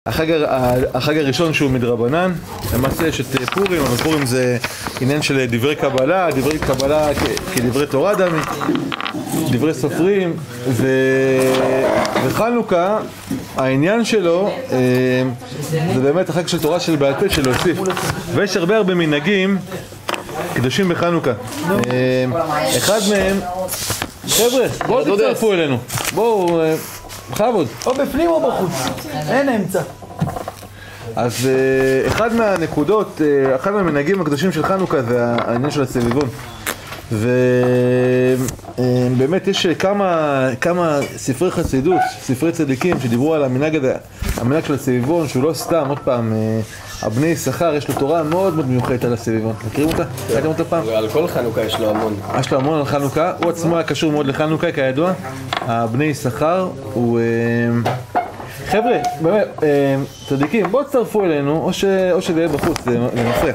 החג הראשון שהוא מדרבנן, למעשה יש את פורים, אבל פורים זה עניין של דברי קבלה, דברי קבלה כדברי תורה דמי, דברי סופרים, וחנוכה, העניין שלו זה באמת החג של תורה של בעל פה של להוסיף, ויש הרבה מנהגים קדושים בחנוכה. אחד מהם, חבר'ה, בואו תצטרפו אלינו, בואו, בכבוד. או בפנים או בחוץ, אין אמצע. אז אחד מהנקודות, אחד מהמנהגים הקדושים של חנוכה זה העניין של הסביבון. ובאמת יש כמה ספרי חסידות, ספרי צדיקים שדיברו על המנהג הזה, המנהג של הסביבון, שהוא לא סתם, עוד פעם, הבני יששכר יש לו תורה מאוד מאוד מיוחדת על הסביבון. מכירים אותה? ראיתם אותה פעם? על כל חנוכה יש לו המון. יש לו המון על חנוכה, הוא עצמו היה קשור מאוד לחנוכה, כידוע. הבני יששכר הוא... חבר'ה, באמת, צדיקים, בואו תצטרפו אלינו, או שזה יהיה בחוץ, זה מפריע.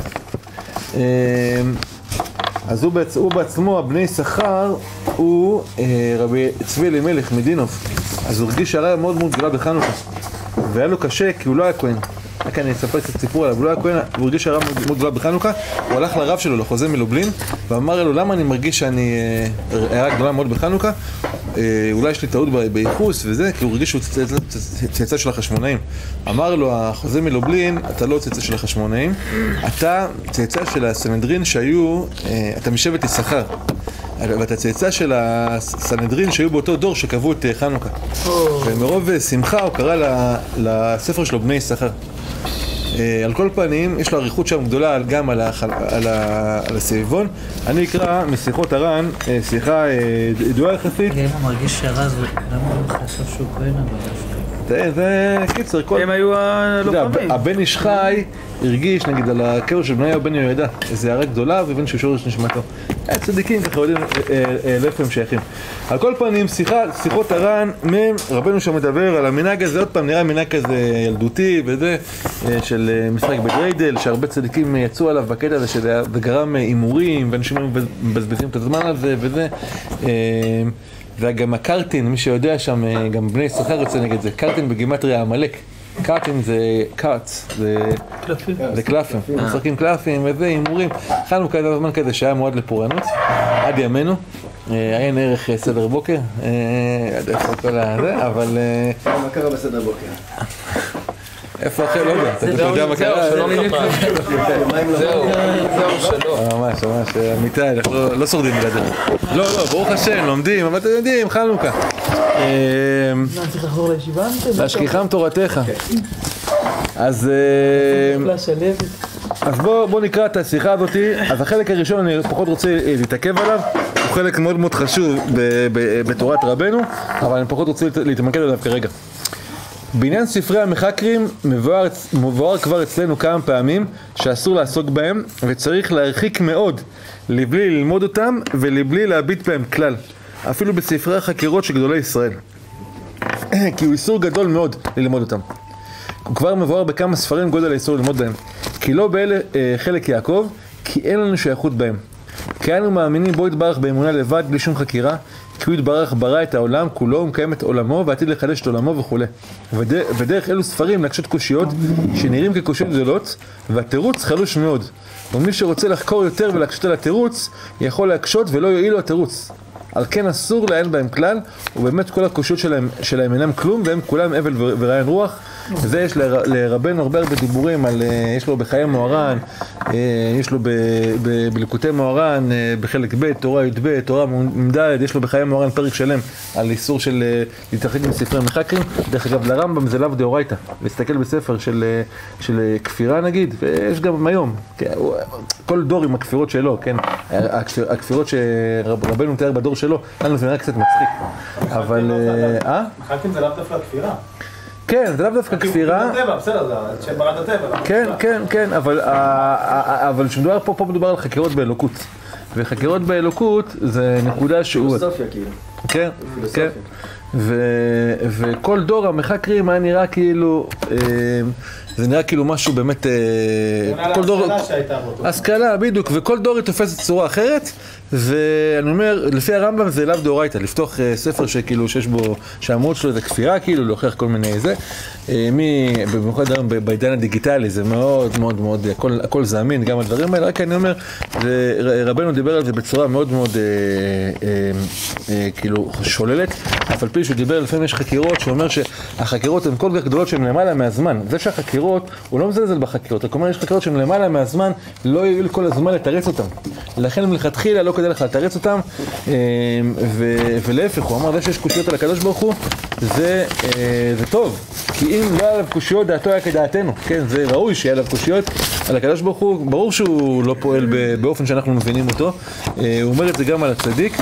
אז הוא בעצמו, הבני יששכר, הוא רבי צבי אלימלך מדינוף. אז הוא הרגיש הרע מאוד מאוד גדולה בחנוכה. והיה לו קשה כי הוא לא היה כהן. רק אני אספר קצת סיפור עליו, הוא לא היה כהן, הוא הרגיש הרע מאוד גדולה בחנוכה. הוא הלך לרב שלו, לחוזה מלובלין, ואמר לו, למה אני מרגיש שאני הרע גדולה מאוד בחנוכה? אולי יש לי טעות בייחוס וזה, כי הוא הרגיש שהוא צאצא של החשמונאים. אמר לו, החוזה מלובלין, אתה לא צאצא של החשמונאים, אתה צאצא של הסנהדרין שהיו, אתה משבט יששכר. ואתה צאצא של הסנהדרין שהיו באותו דור שקבעו את חנוכה. ומרוב שמחה הוא קרא לספר שלו בני יששכר. על כל פנים, יש לו עריכות שם גדולה גם על הסביבון. אני אקרא משיחות הר"ן, שיחה ידועה יחסית. אם הוא מרגיש שרז, למה הוא חשב שהוא כהן אבל? זה קיצר, הם היו הלוחמים. הבן איש חי הרגיש נגיד על הקבר של בני בן יהוידע, איזו הערה גדולה והבין שהוא שורש נשמתו. צדיקים ככה יודעים לאיפה הם שייכים. על כל פנים, שיחות הר"ן, רבנו שם מדבר על המנהג הזה, עוד פעם נראה מנהג כזה ילדותי וזה, של משחק בדריידל, שהרבה צדיקים יצאו עליו בקטע הזה, שזה גרם הימורים, ואנשים מבזבזים את הזמן על זה וזה. וגם הקרטין, מי שיודע שם, גם בני יששכר יוצא נגד זה, קרטין בגימטריה עמלק. קרטין זה קארטס, זה קלפים, משחקים קלפים וזה, הימורים. חנוכה זה הזמן כזה שהיה מועד לפורענות, עד ימינו, עיין ערך סדר בוקר, עד איפה כל הזה, אבל... מה קרה בסדר בוקר? איפה אחר? לא יודע, אתה יודע מה קרה? זהו, שלום. ממש, אמיתי, אנחנו לא שורדים בלעדינו. לא, ברוך השם, לומדים, אבל אתם יודעים, חנוכה. צריך לחזור לישיבה? להשכיחם תורתך. אז בוא נקרא את השיחה הזאת. אז החלק הראשון אני פחות רוצה להתעכב עליו, הוא חלק מאוד מאוד חשוב בתורת רבנו, אבל אני פחות רוצה להתמקד עליו כרגע. בעניין ספרי המחקרים מבואר כבר אצלנו כמה פעמים שאסור לעסוק בהם וצריך להרחיק מאוד לבלי ללמוד אותם ולבלי להביט בהם כלל, אפילו בספרי החקירות של גדולי ישראל. כי הוא איסור גדול מאוד ללמוד אותם. הוא כבר מבואר בכמה ספרים גודל האיסור ללמוד בהם. כי לא באלה חלק יעקב, כי אין לנו שייכות בהם. כי אנו מאמינים בו יתברך באמונה לבד בלי שום חקירה, כי הוא יתברך ברא את העולם כולו, הוא מקיים את עולמו ועתיד לחדש את עולמו וכו'. ודרך אלו ספרים להקשות קושיות שנראים כקושיות גדולות, והתירוץ חלוש מאוד. ומי שרוצה לחקור יותר ולהקשות על התירוץ, יכול להקשות ולא יועיל לו התירוץ. על כן אסור לעיין בהם כלל, ובאמת כל הקושיות שלהם אינם כלום, והם כולם אבל ורעיון רוח. וזה יש לרבנו הרבה דיבורים על, יש לו בחיי מוהר"ן, יש לו בליקוטי מוהר"ן, בחלק ב', תורה י"ב, תורה מ"ד, יש לו בחיי מוהר"ן פרק שלם על איסור של להתרחק מספרי מחקרים. דרך אגב, לרמב"ם זה לאו דאורייתא, להסתכל בספר של כפירה נגיד, ויש גם היום, כל דור עם הכפירות שלו, כן, הכפירות שרבנו מתאר בדור שלו, לנו זה נראה קצת מצחיק, אבל... מחקרים זה לאו דווקא כפירה. כן, זה לאו דווקא כפירה. בסדר, זה שם ברת הטבע. כן, אבל כשמדובר פה מדובר על חקירות באלוקות. וחקירות באלוקות זה נקודה שהוא... פילוסופיה כאילו. כן. וכל דור המחקרים היה נראה כאילו, זה נראה כאילו משהו באמת, כל דור, השכלה בדיוק, וכל דור היא תופסת צורה אחרת, ואני אומר, לפי הרמב"ם זה לאו דאורייתא, לפתוח ספר שכאילו שיש בו, שהעמוד שלו זה כפירה כאילו, להוכיח כל מיני זה, במיוחד בעידן הדיגיטלי זה מאוד מאוד מאוד, הכל זמין, גם הדברים האלה, רק אני אומר, רבנו דיבר על זה בצורה מאוד מאוד כאילו שוללת, אף על פי שהוא דיבר, לפעמים יש חקירות, שהוא אומר שהחקירות הן כל כך גדולות שהן למעלה מהזמן, זה שהחקירות, הוא לא מזלזל בחקירות, כלומר יש חקירות שהן למעלה מהזמן, לא יהיו כל הזמן לתרץ אותם, לכן מלכתחילה לא כדאי לך לתרץ אותם, ולהפך, הוא אמר, זה שיש קושיות על הקדוש ברוך הוא, זה טוב, כי אם לא היה עליו קושיות, דעתו היה כדעתנו, כן, זה ראוי שיהיה עליו קושיות על הקדוש ברוך הוא, ברור שהוא לא פועל באופן שאנחנו מבינים אותו, הוא אומר את זה גם על הצדיק,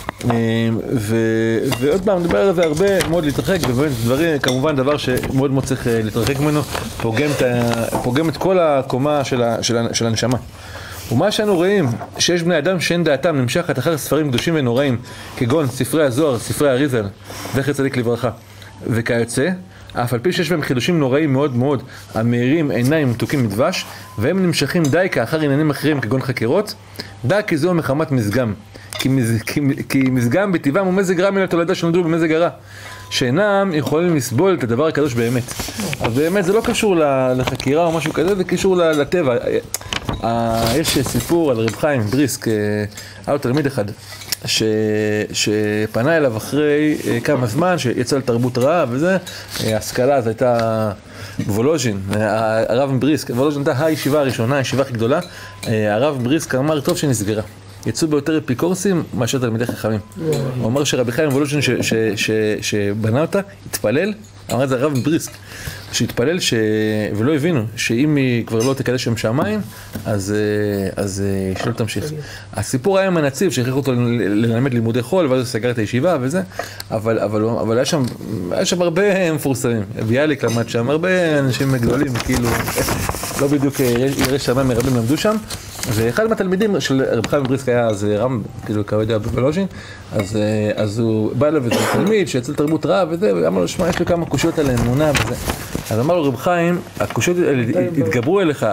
ועוד פעם, מדבר על זה הרבה מאוד להתרחק, ובאמת דברים, כמובן דבר שמאוד מאוד צריך להתרחק ממנו, פוגם את כל הקומה של הנשמה. ומה שאנו רואים, שיש בני אדם שאין דעתם נמשכת אחר ספרים קדושים ונוראים, כגון ספרי הזוהר, ספרי אריזל, זכר צדיק לברכה, וכיוצא, אף על פי שיש בהם חידושים נוראים מאוד מאוד, המאירים עיניים מתוקים מדבש, והם נמשכים די כאחר עניינים אחרים כגון חקירות, דע כי זהו מחמת מזגם, כי מזגם בטבעם הוא מזג רע מן התולדה שנולדו במזג הרע, שאינם יכולים לסבול את הדבר הקדוש באמת. אז באמת זה לא קשור לחקירה או משהו כזה, זה קשור לטבע. יש סיפור על רב חיים בריסק, היה לו תלמיד אחד, שפנה אליו אחרי כמה זמן, שיצא לתרבות רעה וזה, ההשכלה אז הייתה וולוז'ין, הרב בריסק, וולוז'ין הייתה הישיבה הראשונה, הישיבה הכי גדולה, הרב בריסק אמר טוב שנסגרה. יצאו ביותר אפיקורסים מאשר תלמידי חכמים. הוא אמר שרבי חיים וולוז'ין שבנה אותה, התפלל, אמר את זה הרב בריסק, שהתפלל ולא הבינו שאם היא כבר לא תקדש שם שמיים, אז שלא תמשיך. הסיפור היה עם הנציב שהכריח אותו ללמד לימודי חול, ואז הוא סגר את הישיבה וזה, אבל היה שם הרבה מפורסמים. ביאליק למד שם, הרבה אנשים גדולים, כאילו, לא בדיוק ירא שמיים מרבים למדו שם, ואחד מהתלמידים של רב חיים בריסק היה אז רם, כאילו כעודיה בוולוז'ין, אז הוא בא אליו איזה תלמיד שיצא לתרבות רעה וזה, ואמר לו, שמע, יש לי כמה קושיות על האמונה וזה. אז אמר לו רב חיים, הקושיות התגברו אליך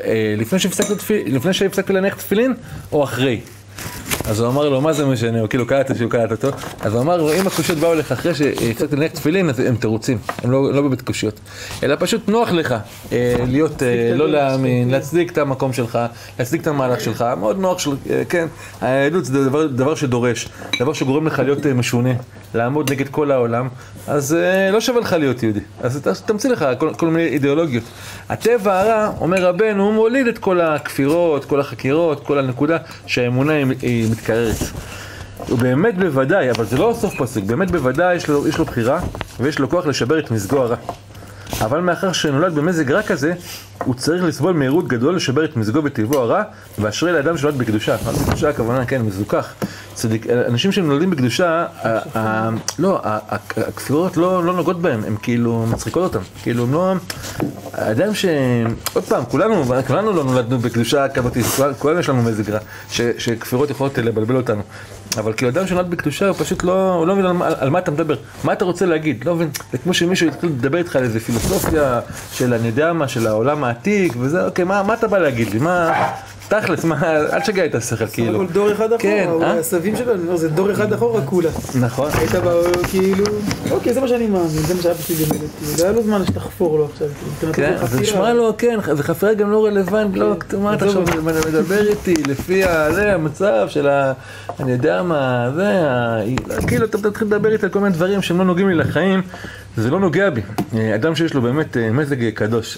לפני שהפסקת להניח תפילין או אחרי? אז הוא אמר לו, מה זה משנה? הוא כאילו קלט אותו. אז הוא אמר לו, אם הקושיות באו לך אחרי שהפסקת להניח תפילין, אז הם תירוצים, הם לא בבית קושיות. אלא פשוט נוח לך להיות, לא להאמין, להצדיק את המקום שלך, להצדיק את המהלך שלך, מאוד נוח של, כן, העדות זה דבר שדורש, דבר שגורם לך להיות משונה, לעמוד נגד כל העולם, אז לא שווה לך להיות יהודי, אז תמציא לך כל מיני אידיאולוגיות. הטבע הרע, אומר רבנו, הוא מוליד את כל הכפירות, כל החקירות, כל הנקודה שהאמונה היא מתקררת. הוא באמת בוודאי, אבל זה לא סוף פסוק, באמת בוודאי יש לו בחירה ויש לו כוח לשבר את מזגו הרע. אבל מאחר שנולד במזג רע כזה, הוא צריך לסבול מהירות גדול לשבר את מזגו בטבעו הרע, ואשרי לאדם שנולד בקדושה. בקדושה הכוונה, כן, מזוכח. צדיק, אנשים שנולדים בקדושה, לא, הכפירות לא נוגעות בהם, הם כאילו מצחיקות אותם. כאילו הם לא, האדם עוד פעם, כולנו לא נולדנו בקדושה כבתית, כולנו יש לנו מזג רע, שכפירות יכולות לבלבל אותנו. אבל כאילו אדם שנולד בקדושה הוא פשוט לא מבין על מה אתה מדבר, מה אתה רוצה להגיד, לא מבין, זה כמו שמישהו יתחיל לדבר איתך על איזה פילוסופיה של אני יודע מה, של העולם העתיק וזה, אוקיי, מה אתה בא להגיד לי, מה, תכלס, אל תשגע את השכל, כאילו. אבל דור אחד אחורה, הסבים שלנו, זה דור אחד אחורה כולה. נכון. היית בא, כאילו, אוקיי, זה מה שאני מאמין, זה מה שהיה בשביל באמת, זה היה לו זמן שתחפור לו עכשיו, כן, זה נשמע לו, כן, זה חפירה גם לא רלוונט, לא, מה אתה עכשיו מדבר איתי, לפי המצב של אני יודע מה, כאילו אתה תתחיל לדבר איתי על כל מיני דברים שהם לא נוגעים לי לחיים, זה לא נוגע בי. אדם שיש לו באמת מזג קדוש.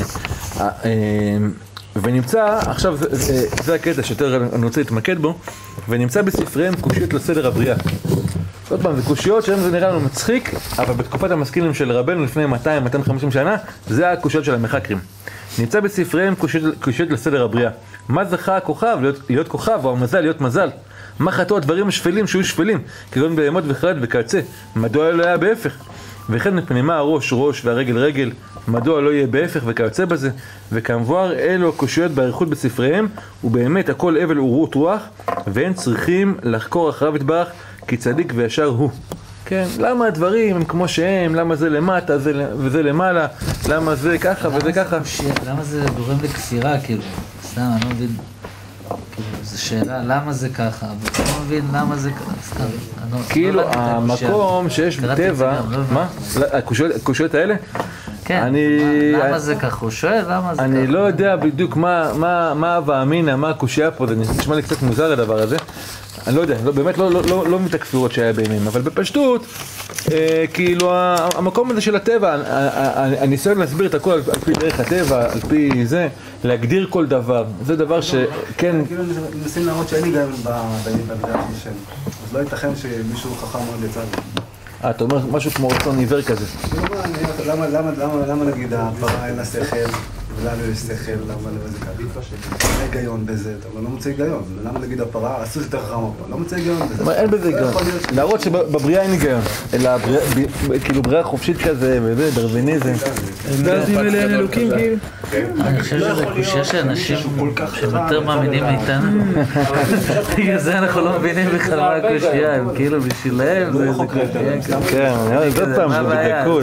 ונמצא, עכשיו זה הקטע שיותר אני רוצה להתמקד בו, ונמצא בספריהם קושיות לסדר הבריאה. עוד פעם, זה קושיות שהן זה נראה לנו מצחיק, אבל בתקופת המשכילים של רבנו לפני 200-250 שנה, זה הקושיות של המחקרים. נמצא בספריהם קושיות לסדר הבריאה. מה זכה הכוכב להיות כוכב, או המזל להיות מזל? מה חטאו הדברים השפלים שהיו שפלים, כגון בהמות וחרד וכיוצא? מדוע לא היה בהפך? וכן מפני מה הראש ראש והרגל רגל, מדוע לא יהיה בהפך וכיוצא בזה? וכמבואר אלו הקושיות באריכות בספריהם, ובאמת הכל הבל ורעות רוח, והם צריכים לחקור אחריו יתברך, כי צדיק וישר הוא. כן, למה הדברים הם כמו שהם, למה זה למטה וזה למעלה, למה זה ככה וזה ככה. למה זה גורם לכפירה, כאילו, סתם, אני לא מבין, כאילו, זו שאלה, למה זה ככה, אבל אני לא מבין למה זה ככה, סתם. כאילו, המקום שיש בטבע, מה? הקושיות האלה? כן, למה זה ככה? הוא שואל למה זה ככה? אני לא יודע בדיוק מה הווה אמינא, מה הקושייה פה, זה נשמע לי קצת מוזר הדבר הזה. אני לא יודע, באמת לא מבין את הכפירות שהיה ביניהם, אבל בפשטות, כאילו המקום הזה של הטבע, הניסיון להסביר את הכל על פי דרך הטבע, על פי זה, להגדיר כל דבר, זה דבר שכן... כאילו מנסים להראות שאין היגיון במידה של אז לא ייתכן שמישהו חכם מאוד לצד. אתה אומר משהו כמו רצון עיוור כזה. למה נגיד הפרה אין לה שכל, ולנו יש שכל, למה זה ככה? אין היגיון בזה, אבל לא מוצא היגיון. למה נגיד הפרה, הסוס יותר חכם פה, לא מוצא היגיון בזה. אין בזה היגיון. להראות שבבריאה אין היגיון, אלא כאילו בריאה חופשית כזה, וזה, דרוויניזם. דרזים אלה אין אלוקים כאילו. אני חושב שזה קושיה שאנשים שהם יותר מאמינים מאיתנו. בגלל זה אנחנו לא מבינים בכלל מה הקושיה, הם כאילו בשבילם זה קושיה. כן, זה פעם שבדקות.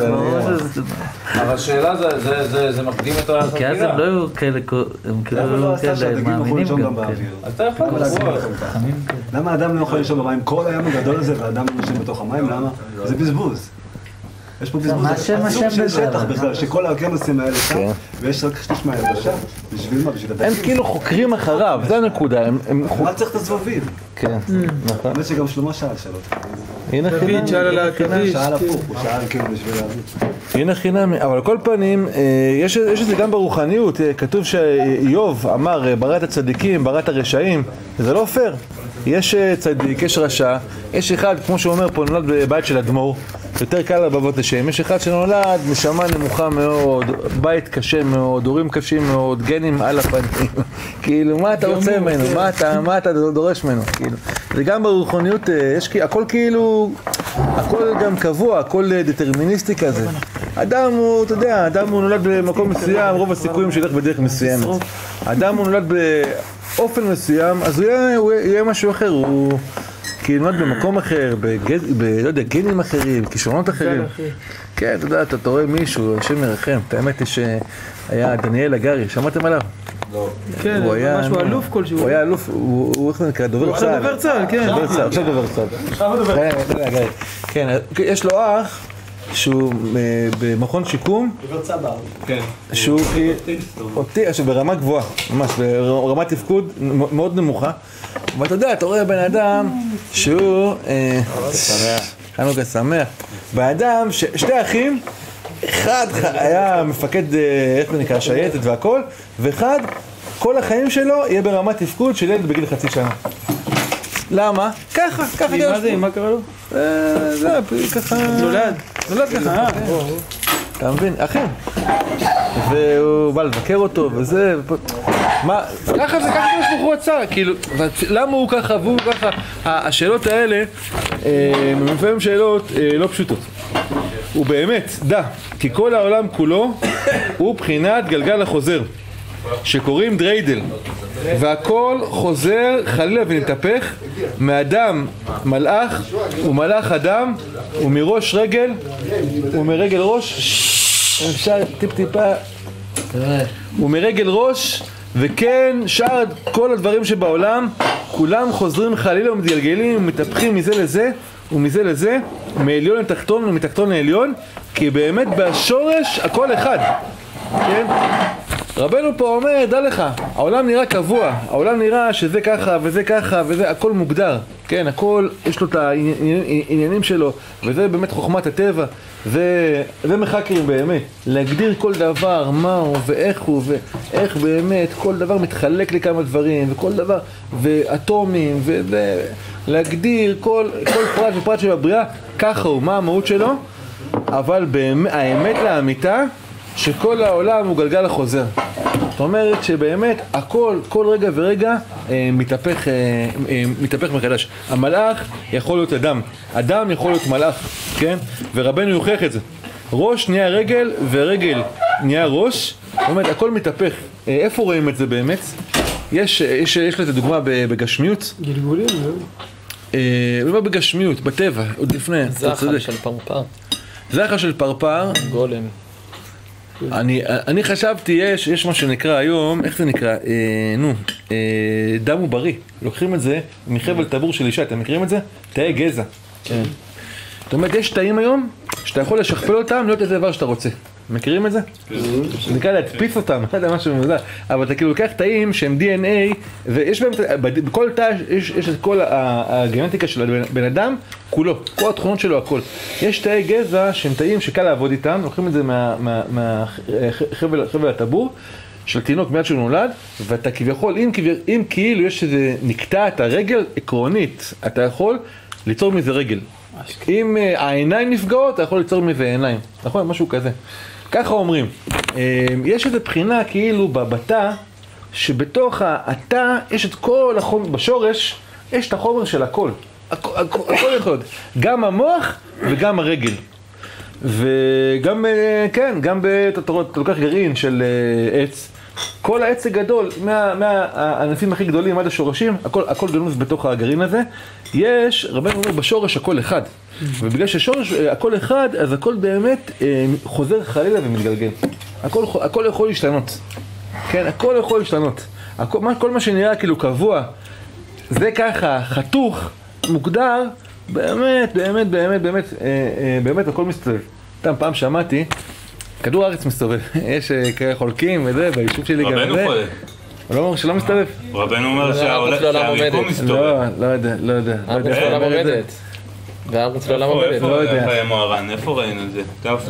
אבל השאלה זה מקדים את ה... כי אז הם לא היו כאלה, הם כאילו כאלה מאמינים גם כאלה. אתה יכול לסבור. למה האדם לא יכול לישון במים? כל הים הגדול הזה והאדם לא יושב בתוך המים, למה? זה בזבוז. יש פה בזבוז, סוג של שטח בכלל, שכל האוקיינוסים האלה שם, ויש רק שליש מהיבשה, בשביל מה? בשביל הם כאילו חוקרים אחריו, זה הנקודה. מה צריך את הזבובים? כן, נכון. האמת שגם שלמה שאל שאלות. הנה חינם. שאל הפוך, הוא שאל כאילו בשביל להבין. הנה חינם, אבל על כל פנים, יש את זה גם ברוחניות, כתוב שאיוב אמר, ברא את הצדיקים, ברא את הרשעים, זה לא פייר. יש צדיק, יש רשע, יש אחד, כמו שהוא אומר פה, נולד בבית של אדמו"ר, יותר קל לבבות לשם, יש אחד שנולד נשמה נמוכה מאוד, בית קשה מאוד, הורים קשים מאוד, גנים על הפנים, כאילו מה אתה רוצה ממנו, מה אתה דורש ממנו, כאילו, זה גם ברוחניות, יש הכל כאילו, הכל גם קבוע, הכל דטרמיניסטי כזה, אדם הוא, אתה יודע, אדם הוא נולד במקום מסוים, רוב הסיכויים שילך בדרך מסוימת, אדם הוא נולד באופן מסוים, אז הוא יהיה משהו אחר, הוא כאילו נולד במקום אחר, לא יודע, גנים אחרים, כישרונות אחרים. כן, אתה יודע, אתה רואה מישהו, השם מרחם, את האמת היא שהיה דניאל הגרי, שמעתם עליו? לא. כן, משהו אלוף כלשהו. הוא היה אלוף, הוא איך זה נקרא, דובר צה"ל. דובר צה"ל, כן. עכשיו דובר צה"ל. כן, יש לו אח שהוא במכון שיקום. דובר צבר. כן. שהוא ברמה גבוהה, ממש, ברמת תפקוד מאוד נמוכה. ואתה יודע, אתה רואה בן אדם שהוא... חנוכה שמח. בן אדם, שתי אחים, אחד היה מפקד, איך זה נקרא, שייטת והכל, ואחד, כל החיים שלו יהיה ברמת תפקוד של ילד בגיל חצי שנה. למה? ככה. מה זה? מה קרה לו? זה, ככה... נולד ככה. אתה מבין? אחים. והוא בא לבקר אותו וזה... מה? ככה זה, ככה יש בחור הצער, כאילו, למה הוא ככה והוא ככה? השאלות האלה, לפעמים שאלות לא פשוטות. הוא באמת, כי כל העולם כולו הוא בחינת גלגל החוזר, שקוראים דריידל, והכל חוזר חלילה ונתהפך, מאדם מלאך ומלאך אדם, ומראש רגל ומרגל ראש, אפשר טיפה, ומרגל ראש, וכן שאר כל הדברים שבעולם כולם חוזרים חלילה ומתגלגלים ומתהפכים מזה לזה ומזה לזה, מעליון לתחתון ומתחתון לעליון, כי באמת בשורש הכל אחד, כן? רבנו פה אומר, דע לך, העולם נראה קבוע, העולם נראה שזה ככה וזה ככה וזה, הכל מוגדר, כן, הכל יש לו את העניינים שלו, וזה באמת חוכמת הטבע, זה מחקרים באמת, להגדיר כל דבר, מהו ואיך הוא, ואיך באמת כל דבר מתחלק לכמה דברים, וכל דבר, ואטומים, ולהגדיר כל פרט ופרט של הבריאה, ככה הוא, מה המהות שלו, אבל באמת, האמת לאמיתה, שכל העולם הוא גלגל החוזר. זאת אומרת שבאמת הכל, כל רגע ורגע מתהפך מחדש. המלאך יכול להיות אדם, אדם יכול להיות מלאך, כן? ורבנו יוכיח את זה. ראש נהיה רגל ורגל נהיה ראש, זאת אומרת הכל מתהפך. איפה רואים את זה באמת? יש לזה דוגמה בגשמיות. גלגולים, לא בגשמיות, בטבע, עוד לפני, אתה צודק. זחל של פרפר. זחל של פרפר. גולם. אני חשבתי, יש מה שנקרא היום, איך זה נקרא? דם ובריא. לוקחים את זה מחבל טבור של אישה, אתם מכירים את זה? תאי גזע. זאת אומרת, יש תאים היום, שאתה יכול לשכפל אותם, להיות איזה דבר שאתה רוצה. מכירים את זה? זה נקרא להדפיס אותם, לא יודע משהו מוזר, אבל אתה כאילו לוקח תאים שהם DNA, ויש בהם, בכל תא יש את כל הגנטיקה של הבן אדם, כולו, כל התכונות שלו, הכל. יש תאי גזע שהם תאים שקל לעבוד איתם, לוקחים את זה מהחבל הטבור, של תינוק מיד שהוא נולד, ואתה כביכול, אם כאילו יש איזה נקטע את הרגל עקרונית, אתה יכול ליצור מזה רגל. אם העיניים נפגעות, אתה יכול ליצור מזה עיניים, נכון? משהו כזה. ככה אומרים. יש איזו בחינה כאילו בתא, שבתוך התא יש את כל החומר, בשורש, יש את החומר של הכל. הכל יכול להיות. גם המוח וגם הרגל. וגם, כן, גם אתה לוקח גרעין של עץ, כל העץ הגדול, מהענפים הכי גדולים עד השורשים, הכל גנוז בתוך הגרעין הזה. יש, רבנו אומר, בשורש הכל אחד. ובגלל ששורש הכל אחד, אז הכל באמת חוזר חלילה ומתגלגל. הכל יכול להשתנות. כן, הכל יכול להשתנות. כל מה שנראה כאילו קבוע, זה ככה, חתוך, מוגדר, באמת הכל מסתובב. פעם שמעתי, כדור הארץ מסתובב, יש כאלה חולקים וזה, ביישוב שלי גם זה. רבנו חולה. הוא לא אומר שלא מסתובב. רבנו אומר שהמיקום מסתובב. לא יודע. הארץ לעולם עומדת. והארץ לעולם עומדת. לא יודע. איפה היה מוהר"ן? איפה ראינו את זה?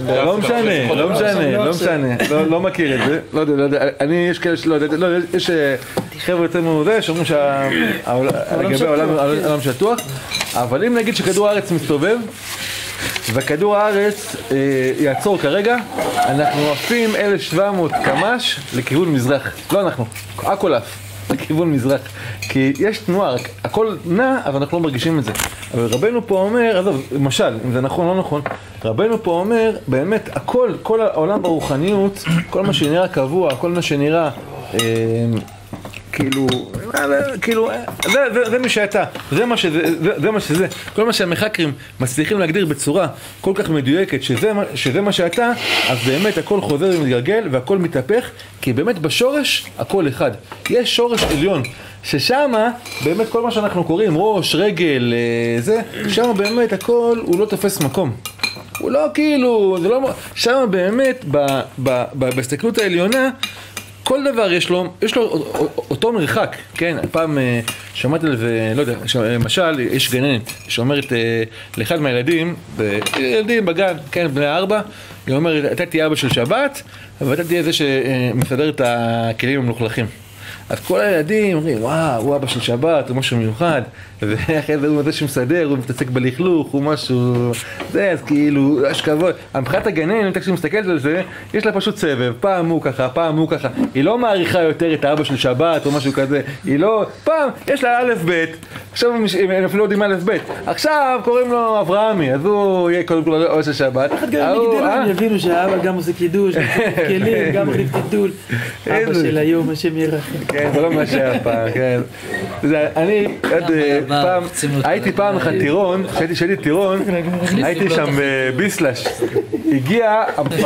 לא משנה. לא מכיר את זה. לא יודע. אני, יש כאלה שלא יודע. יש חבר'ה יותר מזה שאומרים לגבי העולם שטוח. אבל אם נגיד שכדור הארץ מסתובב, וכדור הארץ יעצור כרגע, אנחנו עפים 1700 קמ"ש לכיוון מזרח. לא אנחנו, הכל עף לכיוון מזרח. כי יש תנועה, הכל נע, אבל אנחנו לא מרגישים את זה. אבל רבנו פה אומר, עזוב, למשל, אם זה נכון או לא נכון, רבנו פה אומר, באמת, הכל, כל העולם ברוחניות, כל מה שנראה קבוע, כל מה שנראה, כאילו, זה מי שאתה, זה מה שזה, כל מה שהמחקרים מצליחים להגדיר בצורה כל כך מדויקת, שזה מה שאתה, אז באמת הכל חוזר ומתגלגל והכל מתהפך, כי באמת בשורש הכל אחד. יש שורש עליון, ששמה באמת כל מה שאנחנו קוראים, ראש, רגל, זה, שמה באמת הכל הוא לא תופס מקום. הוא לא כאילו, זה לא, שמה באמת בהסתכלות העליונה, כל דבר יש לו אותו מרחק, כן? פעם שמעתי לזה, לא יודע, למשל, יש גננת שאומרת לאחד מהילדים, ילדים בגן, כן, בני 4, היא אומרת, אתה תהיה אבא של שבת, ואתה תהיה זה שמסדר את הכלים המלוכלכים. אז כל הילדים אומרים, וואו, הוא אבא של שבת, הוא משהו מיוחד, ואחרי זה הוא זה שמסדר, הוא מתעסק בלכלוך, הוא משהו, זה, אז כאילו, יש כבוד. מבחינת הגננת, כשהיא מסתכלת על זה, יש לה פשוט סבב, פעם הוא ככה, פעם הוא ככה. היא לא מעריכה יותר את האבא של שבת או משהו כזה, היא לא, פעם, יש לה א' ב', עכשיו הם אפילו יודעים א' ב', עכשיו קוראים לו אברהמי, אז הוא יהיה קודם כל אבא של שבת. אחד גם מגדלים, יבינו שהאבא גם עושה קידוש, גם כלים, גם מחליף גידול. אבא של היום, השם ירחם. כן, זה לא מה שהיה פעם, כן. אני פעם, הייתי פעם אחת טירון, כשהייתי טירון, הייתי שם בביסלש. הגיע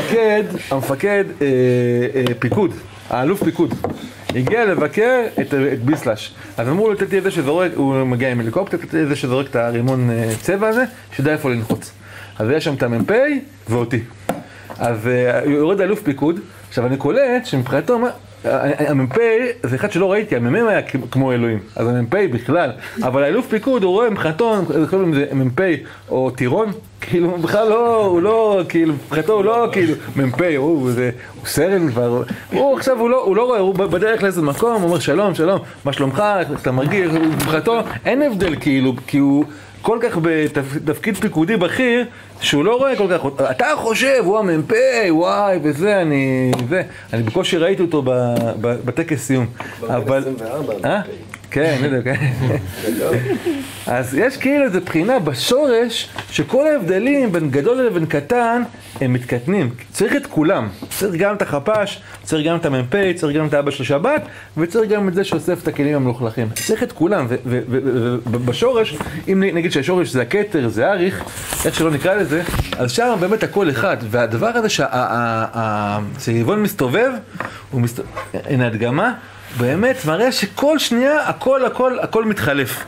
המפקד פיקוד, האלוף פיקוד. הגיע לבקר את ביסלש. אז אמרו לו, תתי איזה שזורק, הוא מגיע עם הליקופטר, תתי איזה שזורק את הרימון צבע הזה, שידע איפה לנחוץ. אז היה שם את המ"פ ואותי. אז יורד האלוף פיקוד, עכשיו אני קולט שמבחינתו, המ"פ זה אחד שלא ראיתי, המ"מ היה כמו אלוהים, אז המ"פ בכלל, אבל האלוף פיקוד הוא רואה מבחינתו, אם זה מ"פ או טירון, כאילו בכלל לא, הוא לא, כאילו, מבחינתו הוא לא כאילו מ"פ, הוא סרן כבר, הוא עכשיו הוא לא רואה, הוא בדרך לאיזה מקום, הוא אומר שלום, מה שלומך, אתה מרגיש, מבחינתו אין הבדל כאילו, כי הוא כל כך בתפקיד פיקודי בכיר, שהוא לא רואה כל כך, אתה חושב, הוא המ"פ, וואי, וזה, אני בקושי ראיתי אותו בטקס סיום. אבל... כן, אני יודע, כן. אז יש כאילו איזו בחינה בשורש שכל ההבדלים בין גדול לבין קטן הם מתקטנים. צריך את כולם. צריך גם את החפש, צריך גם את המ"פ, צריך גם את האבא של שבת, וצריך גם את זה שאוסף את הכלים המלוכלכים. צריך את כולם, ובשורש, אם נגיד שהשורש זה הכתר, זה אריך, איך שלא נקרא לזה, אז שם באמת הכל אחד. והדבר הזה שהיבון מסתובב, הנה הדגמה, באמת מראה שכל שנייה הכל מתחלף.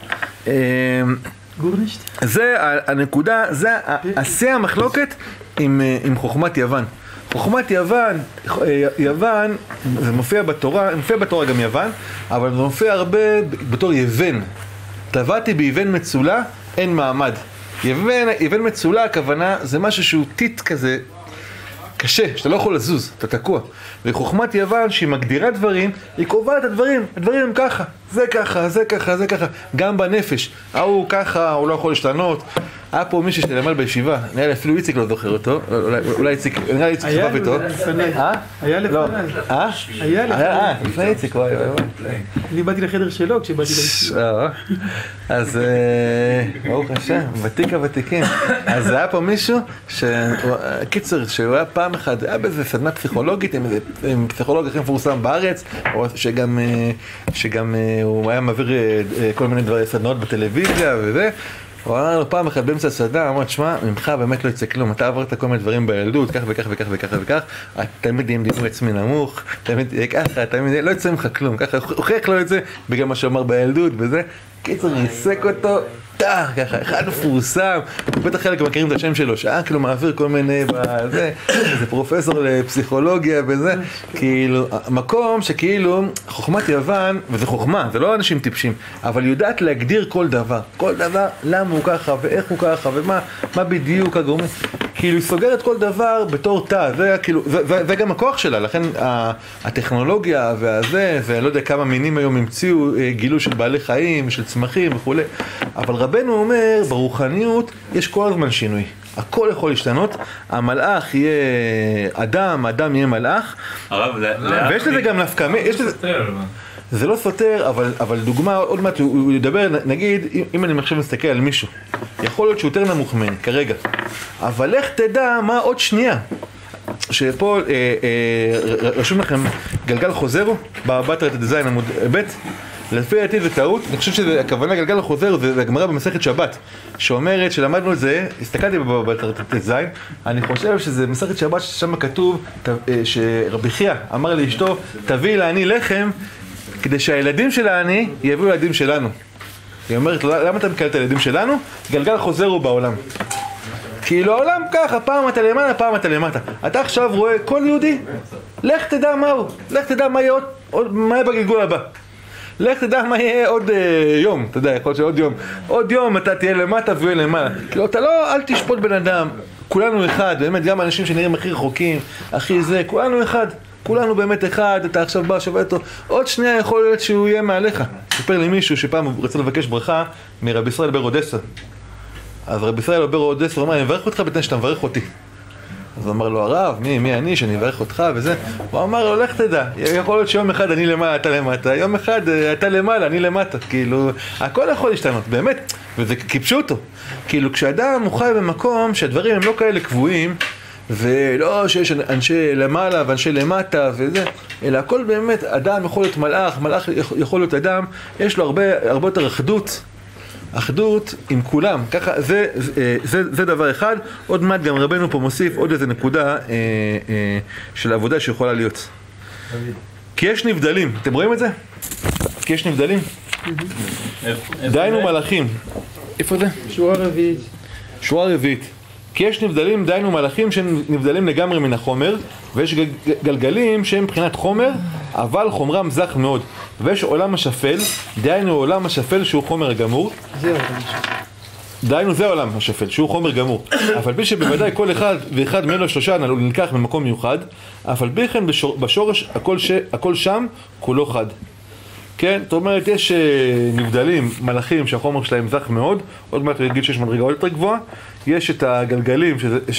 זה הנקודה, זה עשי המחלוקת עם חוכמת יוון. חוכמת יוון, זה מופיע בתורה גם יוון, אבל זה מופיע הרבה בתור יוון. טבעתי ביוון מצולה, אין מעמד. יוון מצולה, הכוונה, זה משהו שהוא טיט כזה, קשה, שאתה לא יכול לזוז, אתה תקוע. וחוכמת יוון, שהיא מגדירה דברים, היא קובעת את הדברים הם ככה, זה ככה, זה ככה, זה ככה. גם בנפש, הוא ככה, הוא לא יכול להשתנות. היה פה מישהו שתלמד בישיבה, נראה לי אפילו איציק לא זוכר אותו, אולי איציק, נראה לי איציק שפף איתו. היה לפניי. היה לפניי. לפני איציק, וואי. אני באתי לחדר שלו כשבאתי לישיבה. אז ברוך השם, ותיק הוותיקים. אז היה פה מישהו, קיצר, שהוא היה פעם אחת, היה באיזה סדנה פסיכולוגית, עם פסיכולוג הכי מפורסם בארץ, שגם הוא היה מעביר כל מיני דברי סדנאות בטלוויזיה וזה. הוא אמר לו פעם אחת באמצע הסדנה, אמר, תשמע, ממך באמת לא יצא כלום, אתה עברת כל מיני דברים בילדות, כך וכך וכך וכך וכך, תמיד עם דימוי עצמי נמוך, תמיד ככה, תמיד לא יצא ממך כלום, ככה, הוכיח לו את זה, בגלל מה שאמר בילדות וזה, קיצור, ריסק אותו, ככה, אחד מפורסם, בטח חלק מכירים את השם שלו, כאילו מעביר כל מיני בזה, איזה פרופסור לפסיכולוגיה וזה, כאילו, מקום שכאילו, חוכמת יוון, וזה חוכמה, זה לא אנשים טיפשים, אבל יודעת להגדיר כל דבר, למה הוא ככה, ואיך הוא ככה, ומה בדיוק הגורמים, כאילו, היא סוגרת כל דבר בתור תא, זה גם הכוח שלה, לכן הטכנולוגיה והזה, ואני לא יודע כמה מינים היום המציאו גילו של בעלי חיים, של צמחים וכו', אבל רבנו אומר, ברוחניות יש כל הזמן שינוי. הכל יכול להשתנות, המלאך יהיה אדם, האדם יהיה מלאך. ויש לזה גם נפקא, זה לא סותר, אבל דוגמה, עוד מעט הוא ידבר, נגיד, אם אני עכשיו מסתכל על מישהו, יכול להיות שהוא יותר נמוך ממני, כרגע. אבל לך תדע מה עוד שנייה. שפה רשום לכם גלגל חוזר, בבטרת דיזיין עמוד ב', לפי דעתי זה טעות, אני חושב שהכוונה גלגל החוזר זה הגמרא במסכת שבת, שאומרת שלמדנו את זה, הסתכלתי בבטרת דיזיין, אני חושב שזה מסכת שבת ששם כתוב שרבי חייא אמר לאשתו, תביאי לעני לחם, כדי שהילדים של העני יביאו לילדים שלנו. היא אומרת, למה אתה מקלל את הילדים שלנו? גלגל חוזר הוא בעולם. כאילו העולם ככה, פעם אתה למעלה, פעם אתה למטה. אתה עכשיו רואה כל יהודי, לך תדע מהו, לך תדע מה יהיה בגלגול הבא. לך תדע מה יהיה עוד יום, אתה יודע, יכול להיות שעוד יום. עוד יום אתה תהיה למטה ויהיה למעלה. כאילו אתה לא, אל תשפוט בן אדם, כולנו אחד, באמת גם אנשים שנראים הכי רחוקים, הכי זה, כולנו אחד. כולנו באמת אחד, אתה עכשיו בא, שווה אותו, עוד שנייה יכול להיות שהוא יהיה מעליך. ספר לי מישהו שפעם הוא רצה לבקש ברכה מרבי ישראל ברודסה. אז רבי ישראל ברודסה הוא אמר, אני מברך אותך בתנאי שאתה מברך אותי. אז הוא אמר לו, הרב, מי אני שאני אברך אותך וזה? הוא אמר לו, לך תדע, יכול להיות שיום אחד אני למעלה, אתה למטה, יום אחד אתה למעלה, אני למטה, כאילו, הכל יכול להשתנות, באמת, וזה קיפשו אותו. כאילו, כשאדם הוא חי במקום שהדברים הם לא כאלה קבועים, ולא שיש אנשי למעלה ואנשי למטה וזה, אלא הכל באמת, אדם יכול להיות מלאך, מלאך יכול להיות אדם, יש לו הרבה יותר אחדות עם כולם, ככה, זה דבר אחד. עוד מעט גם רבנו פה מוסיף עוד איזה נקודה של עבודה שיכולה להיות. כי יש נבדלים, אתם רואים את זה? כי יש נבדלים? דיינו מלאכים. איפה זה? שורה רביעית. כי יש נבדלים, דיינו מלאכים שהם נבדלים לגמרי מן החומר, ויש גלגלים שהם מבחינת חומר, אבל חומרם זך מאוד. ויש עולם השפל, דיינו עולם השפל שהוא חומר גמור. דיינו זה עולם השפל, שהוא חומר גמור. אף על פי שבוודאי כל אחד ואחד מאלו שלושה נלקח במקום מיוחד, אף על פי כן בשורש הכל שם כולו חד. כן, זאת אומרת, יש נבדלים, מלאכים שהחומר שלהם זך מאוד, עוד מעט הוא יגיד שיש מדרגה עוד יותר גבוהה, יש את הגלגלים,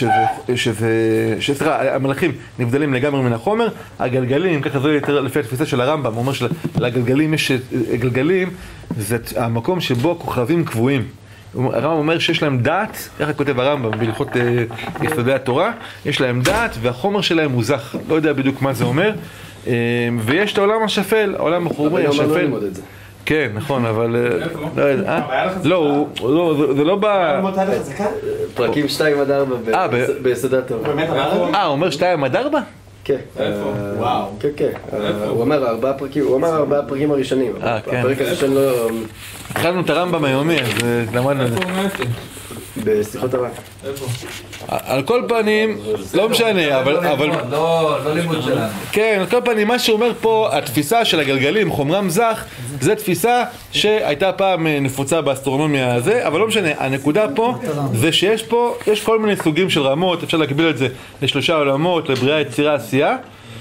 המלאכים נבדלים לגמרי מן החומר, הגלגלים, ככה זה יותר לפי התפיסה של הרמב"ם, הוא אומר שלגלגלים יש, גלגלים זה המקום שבו כוכבים קבועים. הרמב"ם אומר שיש להם דעת, ככה כותב הרמב"ם בהלכות יסודי התורה, יש להם דעת והחומר שלהם הוא זך, לא יודע בדיוק מה זה אומר, ויש את העולם השפל, העולם החומרי השפל. כן, נכון, אבל... לא, זה לא ב... פרקים 2-4 ביסודי התורה. הוא אומר 2-4? כן. איפה? וואו. כן, כן. הוא אמר 4 פרקים, הוא אמר 4 פרקים הראשונים. הפרק הראשון לא... התחלנו את הרמב"ם היומי, אז למדנו את זה. בשיחות הרב. איפה? על כל פנים, לא משנה, אבל... לא לימוד שלנו. כן, על כל פנים, מה שאומר פה, התפיסה של הגלגלים, חומרם זך, זה תפיסה שהייתה פעם נפוצה באסטרונומיה הזה, אבל לא משנה, הנקודה פה זה שיש פה, יש כל מיני סוגים של רמות, אפשר להקביל את זה ל3 עולמות, לבריאה, יצירה, עשייה,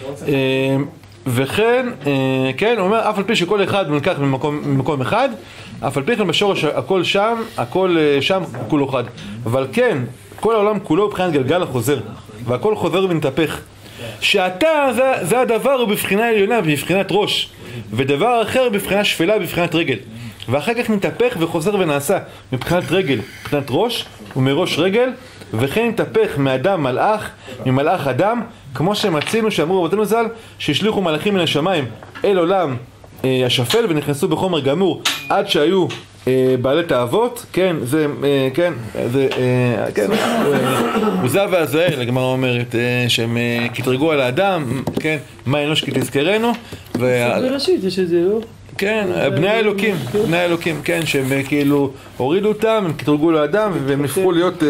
וכן, כן, הוא אומר, אף על פי שכל אחד נלקח ממקום אחד, אף על פי כן בשורש הכל שם כולו אחד. אבל כן, כל העולם כולו בבחינת גלגל החוזר, והכל חוזר ונתהפך. שאתה זה הדבר הוא בבחינה עליונה, בבחינת ראש, ודבר אחר בבחינה שפלה, בבחינת רגל. ואחר כך נתהפך וחוזר ונעשה מבחינת רגל, מבחינת ראש ומראש רגל, וכן נתהפך מאדם מלאך, ממלאך אדם, כמו שמצינו שאמרו רבותינו ז"ל, שהשליחו מלאכים מן השמיים אל עולם השפל ונכנסו בחומר גמור עד שהיו בעלי תאוות, כן, זה, כן, זה, כן, עוזה ועזאל, הגמרא אומרת, שהם קטרגו על האדם, כן, מה אנוש כי תזכרנו, בראשית יש את זה, לא? כן, בני האלוקים, כן, שהם כאילו הורידו אותם, הם קטרגו לאדם והם הפכו להיות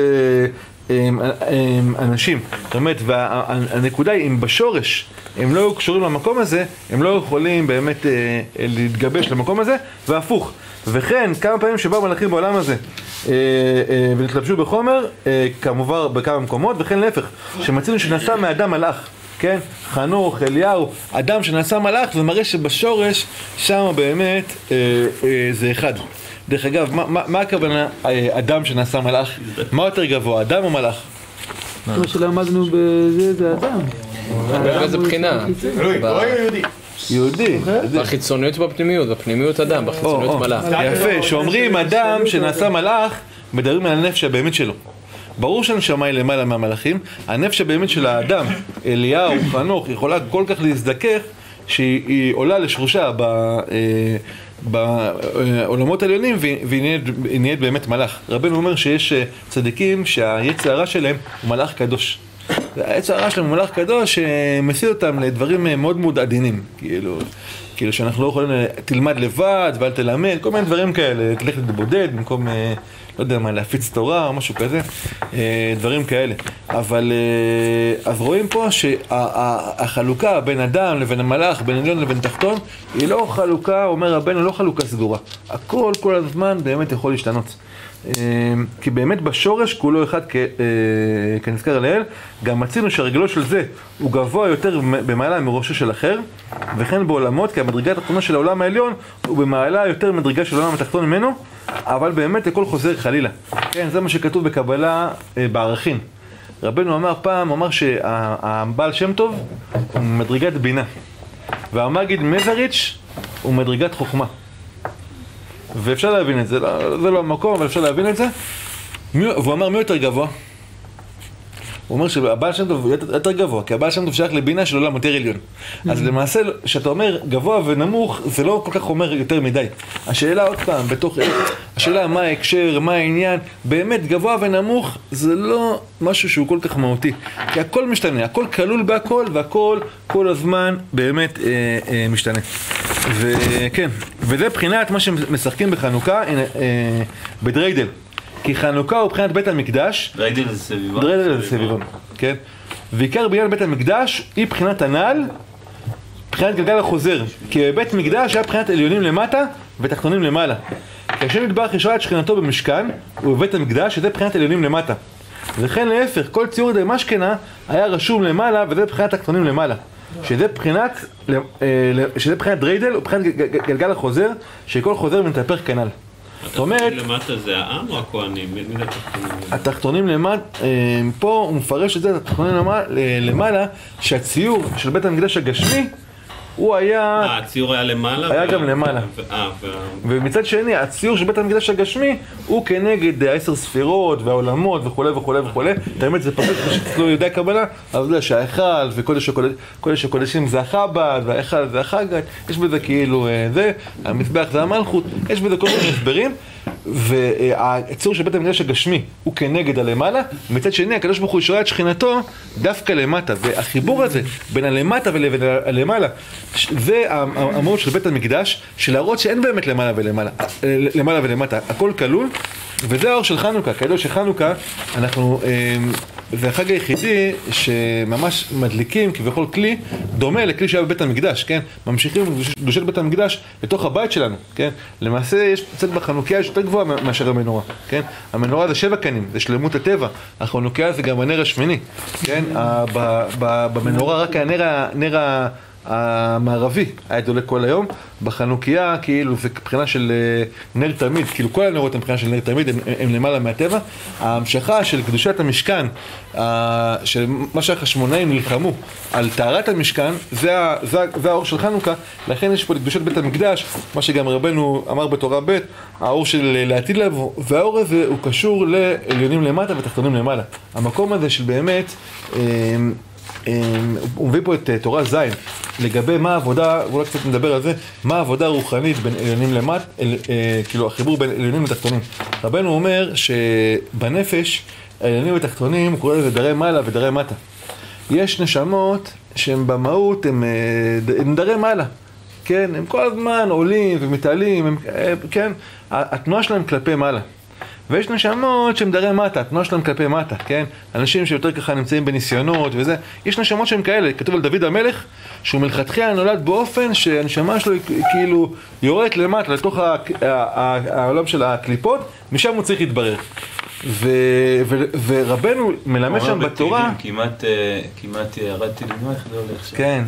אנשים. זאת אומרת, והנקודה היא, אם בשורש הם לא היו קשורים למקום הזה, הם לא יכולים באמת להתגבש למקום הזה, והפוך. וכן, כמה פעמים שבאו מלאכים בעולם הזה ונתלבשו בחומר, כמובן בכמה מקומות, וכן להפך, שמצינו שנעשה מאדם מלאך, כן? חנוך, אליהו, אדם שנעשה מלאך, זה מראה שבשורש שם באמת זה אחד. דרך אגב, מה הכוונה אדם שנעשה מלאך? מה יותר גבוה, אדם או מלאך? כמו שלמדנו בזה, זה אדם. באיזה בחינה? יהודי. בחיצוניות ובפנימיות, בפנימיות אדם, בחיצוניות מלאך. יפה, שאומרים אדם שנעשה מלאך, מדברים על הנפש הבאמת שלו. ברור שהנשמה היא למעלה מהמלאכים, הנפש הבאמת של האדם, אליהו, חנוך, יכולה כל כך להזדכך, שהיא עולה לשרושה בעולמות העליונים והיא נהיית באמת מלאך. רבנו אומר שיש צדיקים שהיצר הרע שלהם הוא מלאך קדוש. היצר הרע שלהם הוא מלאך קדוש שמסיר אותם לדברים מאוד מאוד עדינים, כאילו שאנחנו לא יכולים, תלמד לבד ואל תלמד, כל מיני דברים כאלה, תלך להתבודד במקום, לא יודע מה, להפיץ תורה או משהו כזה, דברים כאלה. אבל אז רואים פה שהחלוקה בין אדם לבין המלאך, בין עליון לבין תחתון, היא לא חלוקה, אומר רבנו, לא חלוקה סגורה. הכל כל הזמן באמת יכול להשתנות. כי באמת בשורש כולו אחד כנזכר לעיל, גם מצינו שהרגלו של זה הוא גבוה יותר במעלה מראשו של אחר, וכן בעולמות, כי המדרגה התחתונה של העולם העליון הוא במעלה יותר מדרגה של העולם התחתון ממנו, אבל באמת הכל חוזר חלילה. כן, זה מה שכתוב בקבלה בערכין. רבנו אמר פעם, הוא אמר שהבעל שם טוב הוא מדרגת בינה, והמגיד מזריץ' הוא מדרגת חוכמה. ואפשר להבין את זה, זה לא המקום, אבל אפשר להבין את זה. והוא אמר מי יותר גבוה? הוא אומר שהבעל שם טוב יותר גבוה, כי הבעל שם טוב שייך לבינה של עולם יותר עליון. אז למעשה, כשאתה אומר גבוה ונמוך, זה לא כל כך אומר יותר מדי. השאלה עוד פעם, השאלה מה ההקשר, מה העניין, באמת גבוה ונמוך זה לא משהו שהוא כל כך מהותי. כי הכל משתנה, הכל כלול בהכל, והכל כל הזמן באמת משתנה. וכן, וזה בחינת מה שמשחקים בחנוכה בדריידל. כי חנוכה הוא בחינת בית המקדש. דריידל זה סביבון? דריידל זה סביבון, כן. ועיקר בעניין בית המקדש היא בחינת הנעל, בחינת גלגל החוזר. כי בבית מקדש היה בחינת עליונים למטה ותחתונים למעלה. כי השם יתברך ישרה את שכינתו במשכן ובבית המקדש, שזה בחינת עליונים למטה. וכן להפך, כל ציור די משכנה היה רשום למעלה וזה בחינת תחתונים למעלה. שזה בחינת דריידל, או בחינת גלגל החוזר, שכל חוזר מתהפך כנ"ל. זאת אומרת... למטה זה העם או הכהנים? מי זה התחתונים? התחתונים למטה, פה הוא מפרש את זה, התחתונים למעלה, שהציור של בית המקדש הגשמי, הוא היה... הציור היה למעלה? היה גם למעלה. ומצד שני, הציור של בית המקדש הגשמי הוא כנגד 10 ספירות והעולמות וכו' וכו' וכו'. האמת זה פשוט לא יודע קבלה, אבל זה שההיכל וקודש הקודשים זה החב"ד וההיכל זה החגת, יש בזה כאילו זה, המזבח זה המלכות, יש בזה כל מיני הסברים. והציור של בית המקדש הגשמי הוא כנגד הלמעלה, מצד שני הקדוש ברוך הוא שורה את שכינתו דווקא למטה, והחיבור הזה בין הלמטה ולבין הלמעלה זה המהות של בית המקדש, של להראות שאין באמת למעלה ולמטה, הכל כלול, וזה האור של חנוכה. כידוע שחנוכה אנחנו זה החג היחידי שממש מדליקים כביכול כלי דומה לכלי שהיה בבית המקדש, כן? ממשיכים קדושת בית המקדש לתוך הבית שלנו, כן? למעשה יש קצת בחנוכיה יותר גבוהה מאשר המנורה, כן? המנורה זה 7 קנים, זה שלמות הטבע, החנוכיה זה גם הנר השמיני, כן? במנורה רק הנר המערבי היה דולק כל היום, בחנוכיה כאילו זה מבחינה של נר תמיד, כאילו כל הנרות הם מבחינה של נר תמיד, הם למעלה מהטבע. ההמשכה של קדושת המשכן, של מה שהחשמונאים נלחמו על טהרת המשכן, זה האור של חנוכה, לכן יש פה לקדושת בית המקדש, מה שגם רבנו אמר בתורה ב', האור של לעתיד לבוא, והאור הזה הוא קשור לעליונים למטה ותחתונים למעלה. המקום הזה של באמת, הוא מביא פה את תורה ז' לגבי מה העבודה, ואולי קצת נדבר על זה, מה העבודה הרוחנית בין עליונים למטה, כאילו החיבור בין עליונים לתחתונים. רבנו אומר שבנפש, העליונים ותחתונים, הוא קורא לזה דרי מעלה ודרי מטה. יש נשמות שהן במהות, הן דרי מעלה, כן? הם כל הזמן עולים ומתעלים, כן? התנועה שלהם כלפי מעלה. ויש נשמות שהם דרי מטה, התנועה שלהם כלפי מטה, כן? אנשים שיותר ככה נמצאים בניסיונות וזה. יש נשמות שהם כאלה, כתוב על דוד המלך, שהוא מלכתחילה נולד באופן שהנשמה שלו כאילו יורדת למטה, לתוך העולם של הקליפות, משם הוא צריך להתברר. ורבנו מלמד שם בתורה... כמעט ירדתי למה, איך זה הולך שם? כן,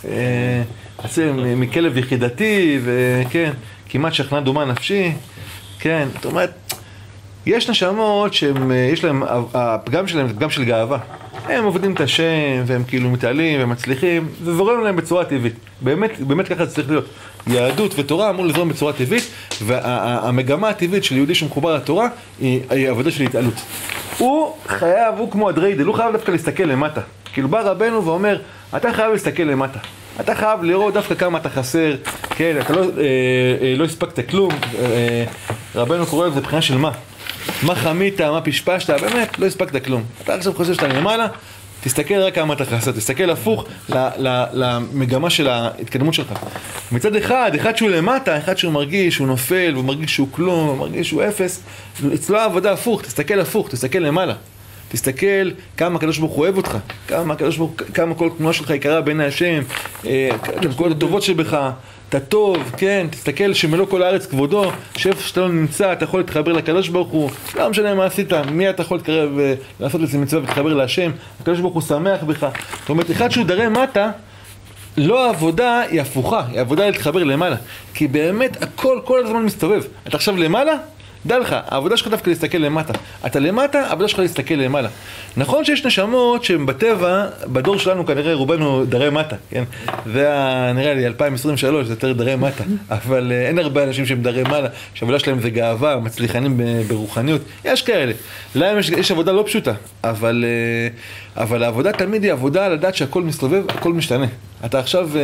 מכלב יחידתי, וכן, כמעט שכנע דומה נפשי, כן, זאת אומרת, יש נשמות שיש להם, הפגם שלהם זה פגם של גאווה. הם עובדים את השם, והם כאילו מתעלים ומצליחים, וזורם להם בצורה טבעית. באמת ככה זה צריך להיות. יהדות ותורה אמור לזרום בצורה טבעית, והמגמה הטבעית של יהודי שמחובר לתורה היא עבודה של התעלות. הוא חייב, הוא כמו הדריידל, הוא חייב דווקא להסתכל למטה. כאילו בא רבנו ואומר, אתה חייב להסתכל למטה. אתה חייב לראות דווקא כמה אתה חסר, כן, אתה לא הספקת כלום. רבנו קורא לזה בחינה של מה? מה חמית, מה פשפשת, באמת, לא הספקת כלום. אתה עכשיו חושב שאתה למעלה, תסתכל רק כמה אתה חסר, תסתכל הפוך למגמה של ההתקדמות שלך. מצד אחד שהוא למטה, אחד שהוא מרגיש שהוא נופל, והוא מרגיש שהוא כלום, הוא מרגיש שהוא אפס, אצלו העבודה הפוך, תסתכל למעלה. תסתכל כמה הקדוש ברוך הוא אוהב אותך, כמה כל תנועה שלך יקרה בעיני השם, כל הטובות שבך, אתה טוב, כן, תסתכל שמלוא כל הארץ כבודו, שאיפה שאתה לא נמצא, אתה יכול להתחבר לקדוש ברוך הוא, לא משנה מה עשית, מי אתה יכול להתקרב ולעשות לזה מצווה ולהתחבר להשם, הקדוש ברוך הוא שמח בך. זאת אומרת, אחד שהוא דרי מטה, לא העבודה היא הפוכה, היא עבודה להתחבר למעלה, כי באמת הכל כל הזמן מסתובב. אתה עכשיו למעלה? דע לך, העבודה שלך דווקא להסתכל למטה. אתה למטה, העבודה שלך להסתכל למעלה. נכון שיש נשמות שהן בטבע, בדור שלנו כנראה רובנו דרי מטה, כן? זה נראה לי 2023, זה יותר דרי מטה. אבל אין הרבה אנשים שהם דרי מעלה, שהעבודה שלהם זה גאווה, מצליחנים ברוחניות. יש כאלה. להם יש עבודה לא פשוטה, אבל העבודה תמיד היא עבודה על הדעת שהכל מסתובב, הכל משתנה. אתה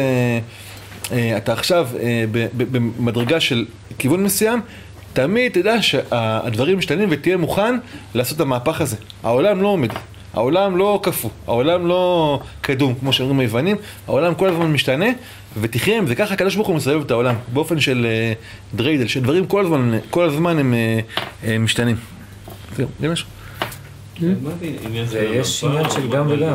עכשיו במדרגה של כיוון מסוים, תמיד תדע שהדברים משתנים ותהיה מוכן לעשות את המהפך הזה. העולם לא עומד, העולם לא קפוא, העולם לא קדום, כמו שאומרים היוונים, העולם כל הזמן משתנה, ותחיה עם זה, ככה הקדוש ברוך הוא מסובב את העולם, באופן של דריידל, שדברים כל הזמן הם משתנים. זהו, זה משהו. יש עניין של גם וגם.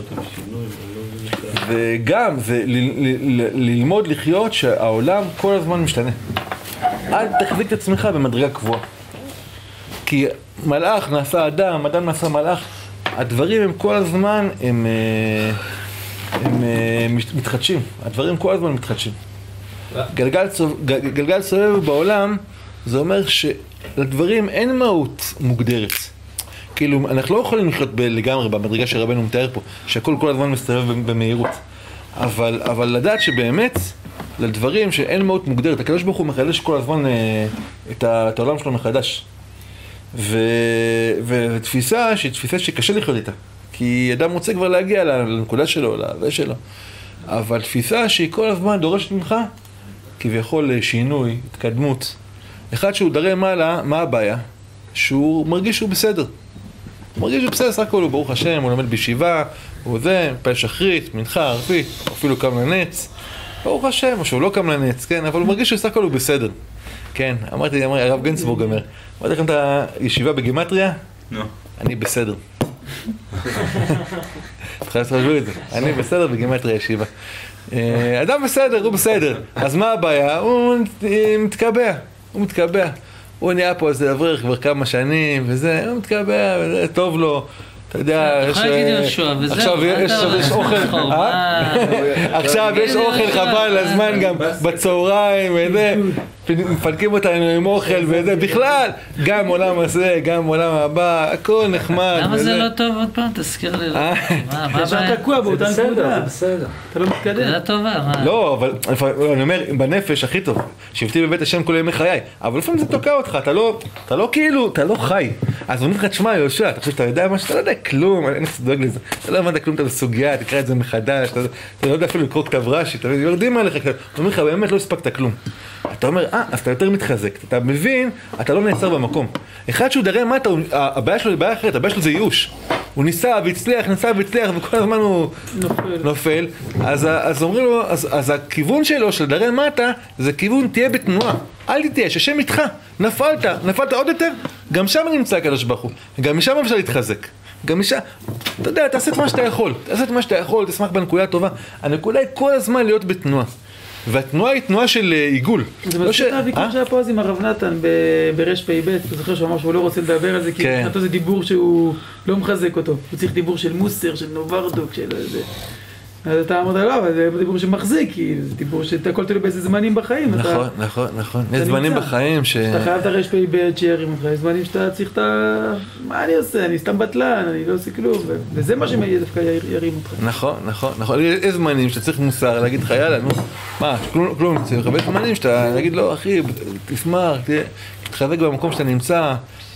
וגם, זה ללמוד לחיות שהעולם כל הזמן משתנה. אל תחזיק את עצמך במדרגה קבועה. כי מלאך נעשה אדם, אדם נעשה מלאך. הדברים הם כל הזמן, הם מתחדשים, הדברים כל הזמן מתחדשים. גלגל סובב בעולם, זה אומר שלדברים אין מהות מוגדרת. כאילו, אנחנו לא יכולים לחיות לגמרי במדרגה שרבנו מתאר פה, שהכל כל הזמן מסתובב במהירות. אבל לדעת שבאמת, לדברים שאין מהות מוגדרת, הקדוש ברוך הוא מחדש כל הזמן את העולם שלו מחדש. ותפיסה שהיא תפיסה שקשה לחיות איתה. כי אדם רוצה כבר להגיע לנקודה שלו, להווה שלו. אבל תפיסה שהיא כל הזמן דורשת ממך, כביכול שינוי, התקדמות. אחד שהוא דרה מעלה, מה הבעיה? שהוא מרגיש שהוא בסדר. הוא מרגיש שהוא בסדר, סך הכל הוא ברוך השם, הוא לומד בישיבה, הוא זה, פעל שחרית, מנחה, ערבית, אפילו קם לנץ. ברוך השם, או שהוא לא קם לנץ, כן? אבל הוא מרגיש שסך הכל הוא בסדר. כן, אמרתי, הרב גינצבורג אומר, אמרתי לכם את הישיבה בגימטריה? לא. אני בסדר. תחייב שתחשבו את זה. אני בסדר בגימטריה ישיבה. אדם בסדר, הוא בסדר. אז מה הבעיה? הוא מתקבע. הוא נהיה פה איזה אברך כבר כמה שנים וזה, הוא מתקבע, וזה טוב לו. אתה יודע, עכשיו יש אוכל, עכשיו יש אוכל חבל הזמן גם בצהריים וזה, מפלקים אותנו עם אוכל וזה, בכלל, גם עולם הזה, גם עולם הבא, הכל נחמד. למה זה לא טוב עוד פעם? תזכיר לי. אתה תקוע באותה נקודה. זה בסדר. אתה לא מתקדם. זה טובה, מה? לא, אבל אני אומר, בנפש הכי טוב, שבתי בבית השם כל ימי חיי, אבל לפעמים זה תוקע אותך, אתה לא כאילו, אתה לא חי. אז אומרים לך, תשמע יהושע, אתה חושב שאתה יודע משהו, אתה לא יודע כלום, אני דואג לזה, אתה לא הבנת כלום, אתה בסוגיה, תקרא את זה מחדש, אתה לא יודע אפילו לקרוא כתב רש"י, יורדים עליך קצת, אומרים לך, באמת לא הספקת כלום. אתה אומר, אז אתה יותר מתחזק, אתה מבין, אתה לא נעצר במקום. אחד שהוא דרה מטה, הבעיה שלו היא בעיה אחרת, הבעיה שלו זה ייאוש. הוא ניסה והצליח, וכל הזמן הוא נופל. אז אומרים לו, אז הכיוון שלו של דרה מטה, זה כיוון תהיה בתנועה. אל תתייאש, השם איתך, נפלת עוד יותר, גם שם נמצא הקדוש ברוך הוא, גם משם אפשר להתחזק. גם משם, אתה יודע, תעשה את מה שאתה יכול, תשמח בנקודה טובה. הנקודה היא כל הזמן להיות בתנועה. והתנועה היא תנועה של עיגול. זה מזכיר את הוויכוח שהיה פה אז עם הרב נתן ברש פ"ב, אתה זוכר שהוא אמר שהוא לא רוצה לדבר על זה, כי מבחינתו זה דיבור שהוא לא מחזק אותו, הוא צריך דיבור של מוסר, של נוברדוק, של זה. אז אתה אמרת לא, אבל זה דיבור שמחזיק, כי זה דיבור שהכל תלוי באיזה זמנים בחיים. נכון, יש זמנים בחיים אתה חייב את הרש פ"ב שירים אותך, יש זמנים שאתה צריך מה אני עושה, אני סתם בטלן, אני לא עושה כלום, וזה מה שדווקא ירים אותך. נכון, יש זמנים שאתה צריך מוסר, להגיד לך יאללה, נו, מה, כלום נמצא, ויש זמנים שאתה להגיד לו, אחי, תשמח, תתחזק במקום שאתה נמצא,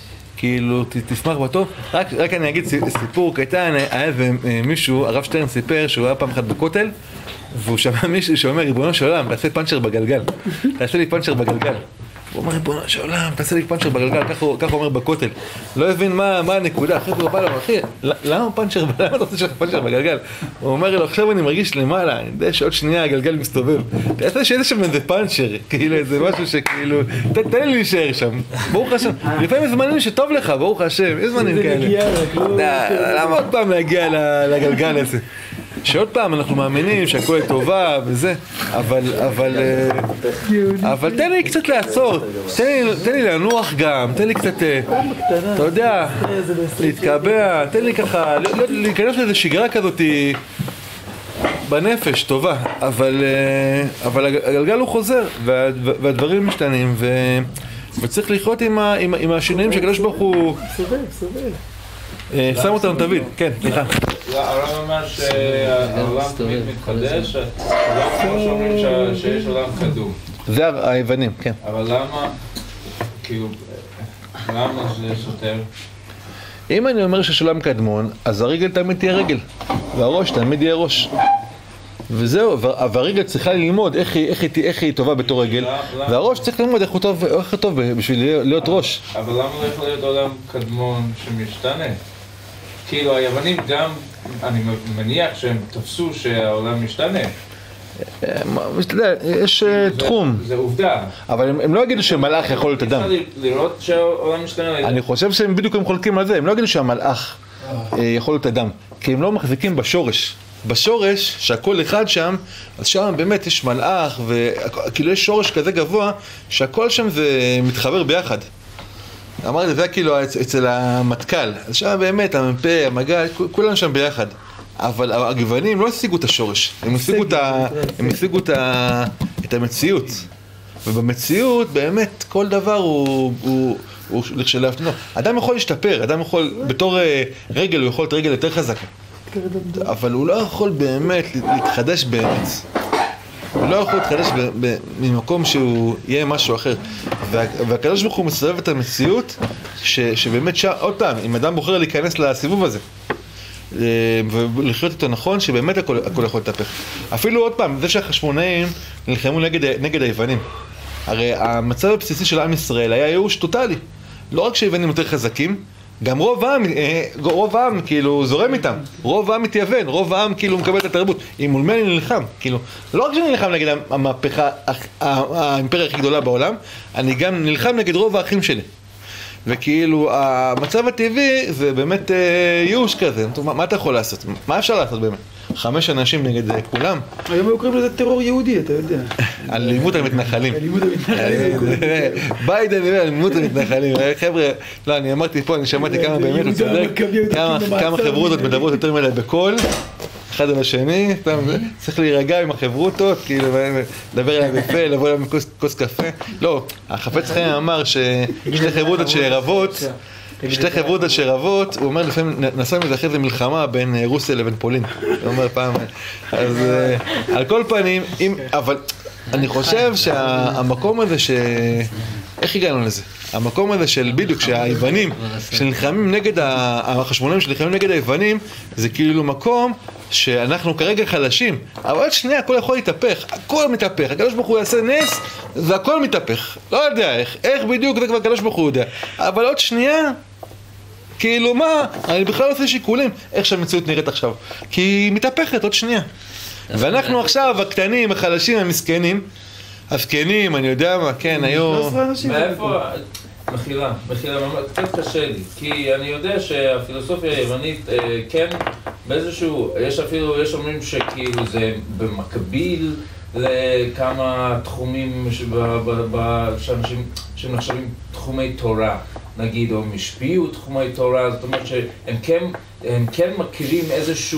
כאילו, תשמח בטוב. רק אני אגיד סיפור קטן, היה מישהו, הרב שטרן סיפר שהוא היה פעם אחת בכותל, והוא שמע מישהו שאומר, ריבונו של עולם, תעשה פאנצ'ר בגלגל. תעשה לי פאנצ'ר בגלגל. הוא אומר, ריבונו של עולם, תעשה לי פאנצ'ר בגלגל, ככה הוא אומר בכותל. לא הבין מה הנקודה, אחרי הוא בא לו, אחי, למה אתה רוצה שלך פאנצ'ר בגלגל? הוא אומר לו, עכשיו אני מרגיש למעלה, אני יודע שעוד שנייה הגלגל מסתובב. תעשה שיש שם איזה פאנצ'ר, כאילו איזה משהו שכאילו, תן לי להישאר שם, ברוך השם. לפעמים זמנים שטוב לך, ברוך השם, יש זמנים כאלה. למה עוד פעם להגיע לגלגל הזה? שעוד פעם אנחנו מאמינים שהכל טובה וזה, אבל תן לי קצת לעצור, תן לי לנוח גם, תן לי קצת, אתה יודע, להתקבע, תן לי ככה, להיכנס לאיזו שגרה כזאת בנפש, טובה, אבל הגלגל הוא חוזר, והדברים משתנים, וצריך לחיות עם השינויים שהקדוש ברוך הוא שם אותנו תמיד, כן, סליחה. הרב אומר שהעולם תמיד מתחדש, לא כמו שאומרים שיש עולם קדום. זה היוונים, כן. אבל למה, כאילו, למה זה סותר? אם אני אומר שיש עולם קדמון, אז הרגל תמיד תהיה רגל, והראש תמיד יהיה ראש. וזהו, והרגל צריכה ללמוד איך היא טובה בתור רגל, והראש צריך ללמוד איך הוא טוב בשביל להיות ראש. אבל למה לא יכול להיות עולם קדמון שמשתנה? כאילו היוונים גם, אני מניח שהם תפסו שהעולם משתנה. יש תחום. זה עובדה. אבל הם לא יגידו שמלאך יכול להיות אדם. אפשר לראות שהעולם משתנה. אני חושב שהם בדיוק חולקים על זה, הם לא יגידו שהמלאך יכול להיות אדם, כי הם לא מחזיקים בשורש. בשורש, שהכל אחד שם, אז שם באמת יש מלאך, וכאילו יש שורש כזה גבוה, שהכל שם זה מתחבר ביחד. אמרתי, זה כאילו אצל המטכ"ל, אז שם באמת, המ"פ, המג"ד, כולם שם ביחד. אבל הגוונים לא השיגו את השורש, הם השיגו את המציאות. ובמציאות באמת כל דבר הוא לכשלעצמו. אדם יכול להשתפר, אדם יכול, בתור רגל הוא יכול להיות רגל יותר חזקה. אבל הוא לא יכול באמת להתחדש באמת. הוא לא יכול להתחדש ממקום שהוא יהיה משהו אחר. והקדוש ברוך הוא מסובב את המציאות שבאמת עוד פעם, אם אדם בוחר להיכנס לסיבוב הזה ולחיות איתו נכון, שבאמת הכל יכול להתהפך. אפילו עוד פעם, זה שהחשמונאים נלחמו נגד היוונים. הרי המצב הבסיסי של עם ישראל היה ייאוש טוטלי. לא רק שהיוונים יותר חזקים, גם רוב העם כאילו זורם איתם. רוב העם מתייוון, רוב העם כאילו מקבל את התרבות. אם מול מי אני נלחם, כאילו, לא רק שאני נלחם נגד המהפכה, האימפריה הכי גדולה בעולם, אני גם נלחם נגד רוב האחים שלי. וכאילו המצב הטבעי זה באמת ייאוש כזה. מה אתה יכול לעשות? מה אפשר לעשות באמת? 5 אנשים נגד כולם. היום הם קוראים לזה טרור יהודי, אתה יודע. אלימות המתנחלים. ביידן, אלימות המתנחלים. חבר'ה, לא, אני אמרתי פה, אני שמעתי כמה באמת, הוא צודק, כמה חברותות מדברות יותר מדי בקול, אחד על השני, צריך להירגע עם החברותות, כאילו, לדבר עליהם יפה, לבוא אליהם כוס קפה. לא, החפץ חיים אמר ששתי חברות שרבות, הוא אומר לפעמים, נסע מזה אחרי זה מלחמה בין רוסיה לבין פולין. הוא אומר פעם, אז על כל פנים, אבל אני חושב שהמקום הזה איך הגענו לזה? המקום הזה של בדיוק, שהיוונים שנלחמים נגד, החשמונאים שנלחמים נגד היוונים, זה כאילו מקום שאנחנו כרגע חלשים, אבל עוד שנייה הכל יכול להתהפך, הכל מתהפך, הקדוש ברוך הוא יעשה נס והכל מתהפך, לא יודע איך בדיוק זה כבר הקדוש ברוך הוא יודע, אבל עוד שנייה, כאילו מה, אני בכלל לא עושה שיקולים איך שהמציאות נראית עכשיו, כי היא מתהפכת עוד שנייה, ואנחנו עכשיו הקטנים, החלשים, המסכנים, הזקנים, אני יודע מה, כן, היו... מאיפה... מחילה, קצת קשה לי, כי אני יודע שהפילוסופיה היוונית, כן, באיזשהו, יש אומרים שכאילו זה במקביל לכמה תחומים שאנשים שנחשבים תחומי תורה, נגיד, או משפיעו תחומי תורה, זאת אומרת שהם כן מכירים איזשהו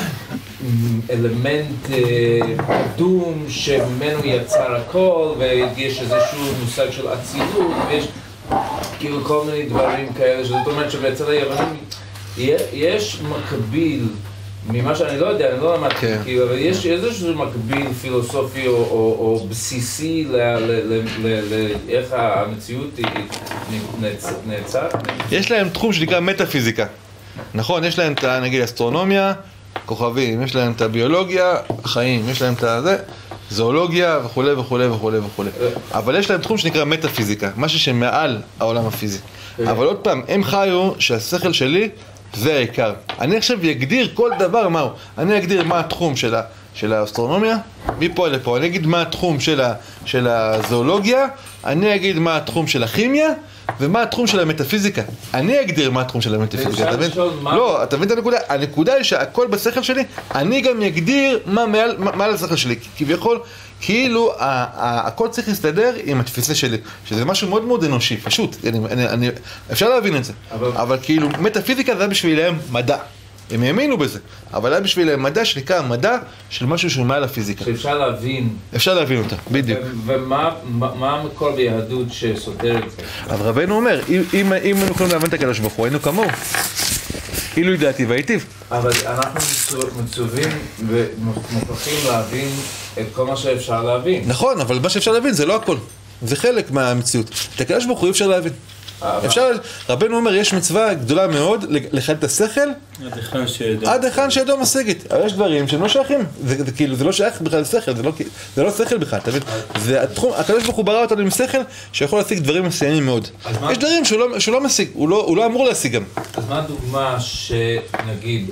אלמנט קדום שממנו יצר הכל, ויש איזשהו מושג של אצילות, ויש כאילו כל מיני דברים כאלה, זאת אומרת שבאצל היוונים יש מקביל, ממה שאני לא יודע, אני לא למדתי, כאילו, אבל יש איזשהו מקביל פילוסופי או בסיסי לאיך המציאות נעצר. יש להם תחום שנקרא מטאפיזיקה, נכון? יש להם את, נגיד, אסטרונומיה, כוכבים, יש להם את הביולוגיה, חיים, יש להם את זה, זואולוגיה וכו' וכו' וכו' וכו'. אבל יש להם תחום שנקרא מטאפיזיקה, משהו שמעל העולם הפיזי. אבל עוד פעם, הם חיו שהשכל שלי זה העיקר. אני עכשיו אגדיר כל דבר מהו. אני אגדיר מה התחום של האסטרונומיה, מפה לפה. אני אגיד מה התחום של הזואולוגיה, אני אגיד מה התחום של הכימיה, ומה התחום של המטאפיזיקה. אני אגדיר מה התחום של המטאפיזיקה, אתה מבין? לא, אתה מבין את הנקודה? הנקודה היא שהכל בשכל שלי, אני גם אגדיר מה מעל השכל שלי. כביכול, כאילו, הכל צריך להסתדר עם התפיסה שלי, שזה משהו מאוד מאוד אנושי, פשוט. אפשר להבין את זה. אבל כאילו, מטאפיזיקה זה היה בשבילם מדע. הם האמינו בזה, אבל היה בשבילם מדע שנקרא מדע של משהו שהוא מעל הפיזיקה. שאפשר להבין. אפשר להבין אותה, בדיוק. ומה המקור ביהדות שסותר את זה? אז רבנו אומר, אם היינו יכולים להבין את הקדוש ברוך הוא, היינו כמוהו. אילו ידעתי והייטיב. אבל אנחנו מצווים ומוכרחים להבין את כל מה שאפשר להבין. נכון, אבל מה שאפשר להבין זה לא הכל. זה חלק מהמציאות. את הקדוש ברוך הוא אי אפשר להבין. רבנו אומר, יש מצווה גדולה מאוד לחלל את השכל עד היכן שידו משגת. אבל יש דברים שהם לא שייכים, זה לא שייך בכלל לשכל, זה לא שכל בכלל, אתה מבין? הקדוש ברוך הוא ברא אותנו עם שכל שיכול להשיג דברים מסוימים מאוד. יש דברים שהוא לא משיג, הוא לא אמור להשיג גם. אז מה הדוגמה שנגיד,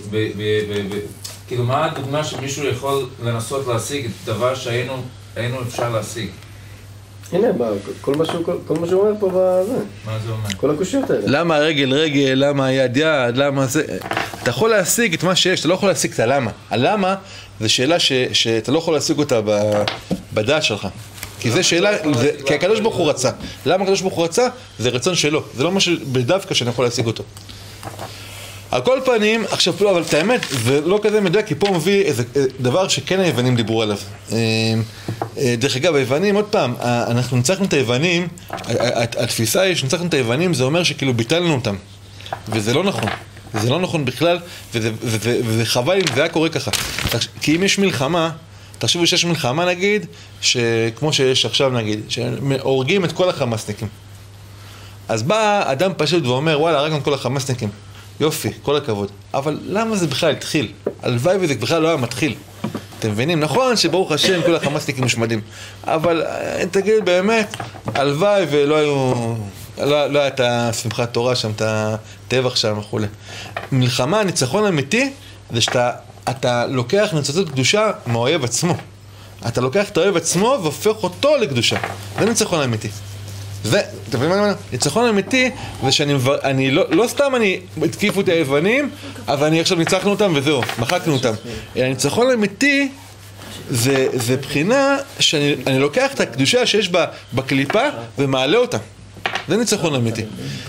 כאילו מה הדוגמה שמישהו יכול לנסות להשיג את דבר שהיינו אפשר להשיג? הנה, כל מה שהוא אומר פה בזה. מה זה אומר? כל הקושיות האלה. למה רגל, למה יד, למה זה... אתה יכול להשיג את מה שיש, אתה לא יכול להשיג את הלמה. הלמה זה שאלה שאתה לא יכול להשיג אותה בדעת שלך. כי זה שאלה, כי הקדוש ברוך הוא רצה. למה הקדוש ברוך הוא רצה? זה רצון שלו. זה לא משהו בדווקא שאני יכול להשיג אותו. על כל פנים, עכשיו, לא, אבל את האמת, זה לא כזה מדויק, כי פה מביא איזה דבר שכן היוונים דיברו עליו. דרך אגב, היוונים, עוד פעם, אנחנו ניצחנו את היוונים, התפיסה היא שניצחנו את היוונים, זה אומר שכאילו ביטלנו אותם. וזה לא נכון. זה לא נכון בכלל, וזה חבל אם זה היה קורה ככה. כי אם יש מלחמה, תחשבו שיש מלחמה נגיד, כמו שיש עכשיו נגיד, שהורגים את כל החמאסניקים. אז בא אדם פשוט ואומר, וואלה, הרגנו כל החמאסניקים. יופי, כל הכבוד. אבל למה זה בכלל התחיל? הלוואי וזה בכלל לא היה מתחיל. אתם מבינים? נכון שברוך השם כל החמאסניקים מושמדים. אבל תגיד באמת, הלוואי ולא היו... לא הייתה שמחת תורה שם, את הטבח שם וכו'. מלחמה, ניצחון אמיתי, זה שאתה לוקח ניצוצות קדושה מהאויב עצמו. אתה לוקח את האויב עצמו והופך אותו לקדושה. זה ניצחון אמיתי. זה, אתם מבינים מה אני אומר? ניצחון אמיתי, זה שאני לא סתם התקיפו את היוונים, אבל אני עכשיו ניצחנו אותם וזהו, מחקנו אותם. הניצחון אמיתי, זה בחינה שאני לוקח את הקדושה שיש בקליפה ומעלה אותה. זה ניצחון אמיתי.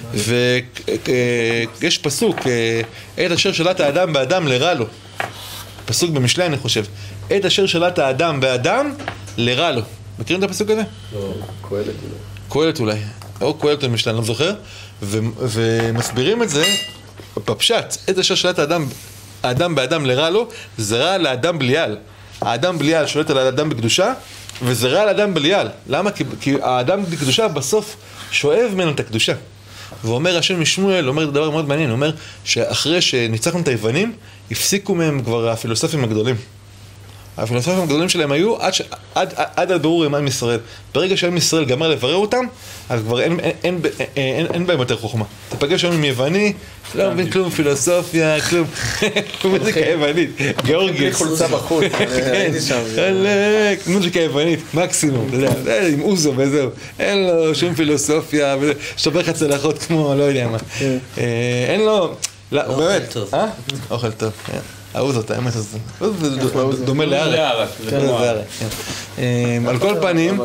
ויש פסוק, את אשר שלט האדם באדם לרע לו. פסוק במשלי אני חושב. את אשר שלט האדם באדם לרע לו. מכירים את הפסוק הזה? לא, קהלת אולי. קהלת אולי, או קהלת במשלי, אני לא זוכר. ומסבירים את זה בפשט. את אשר שלט האדם באדם לרע לו, זה רע לאדם בליעל. האדם בליעל שולט על האדם בקדושה, וזה רע לאדם בליעל. למה? כי האדם בקדושה בסוף שואב ממנו את הקדושה. ואומר השם משמואל, אומר דבר מאוד מעניין, הוא אומר שאחרי שניצחנו את היוונים, הפסיקו מהם כבר הפילוסופים הגדולים. הפילוסופים הגדולים שלהם היו עד הבירור עם עם ישראל. ברגע שעם ישראל גמר לברר אותם, אז כבר אין בהם יותר חוכמה. תפגש היום עם יווני, לא מבין כלום פילוסופיה, כלום מוזיקה יוונית, גיאורגיה. חולצה בחוץ, הייתי שם. מוזיקה יוונית, מקסימום, עם אוזו וזהו. אין לו שום פילוסופיה, שובר לך צלחות כמו, לא יודע מה. אין לו, אוכל טוב. אוכל טוב, האוזות, האמת הזה. זה דומה לערק. על כל פנים,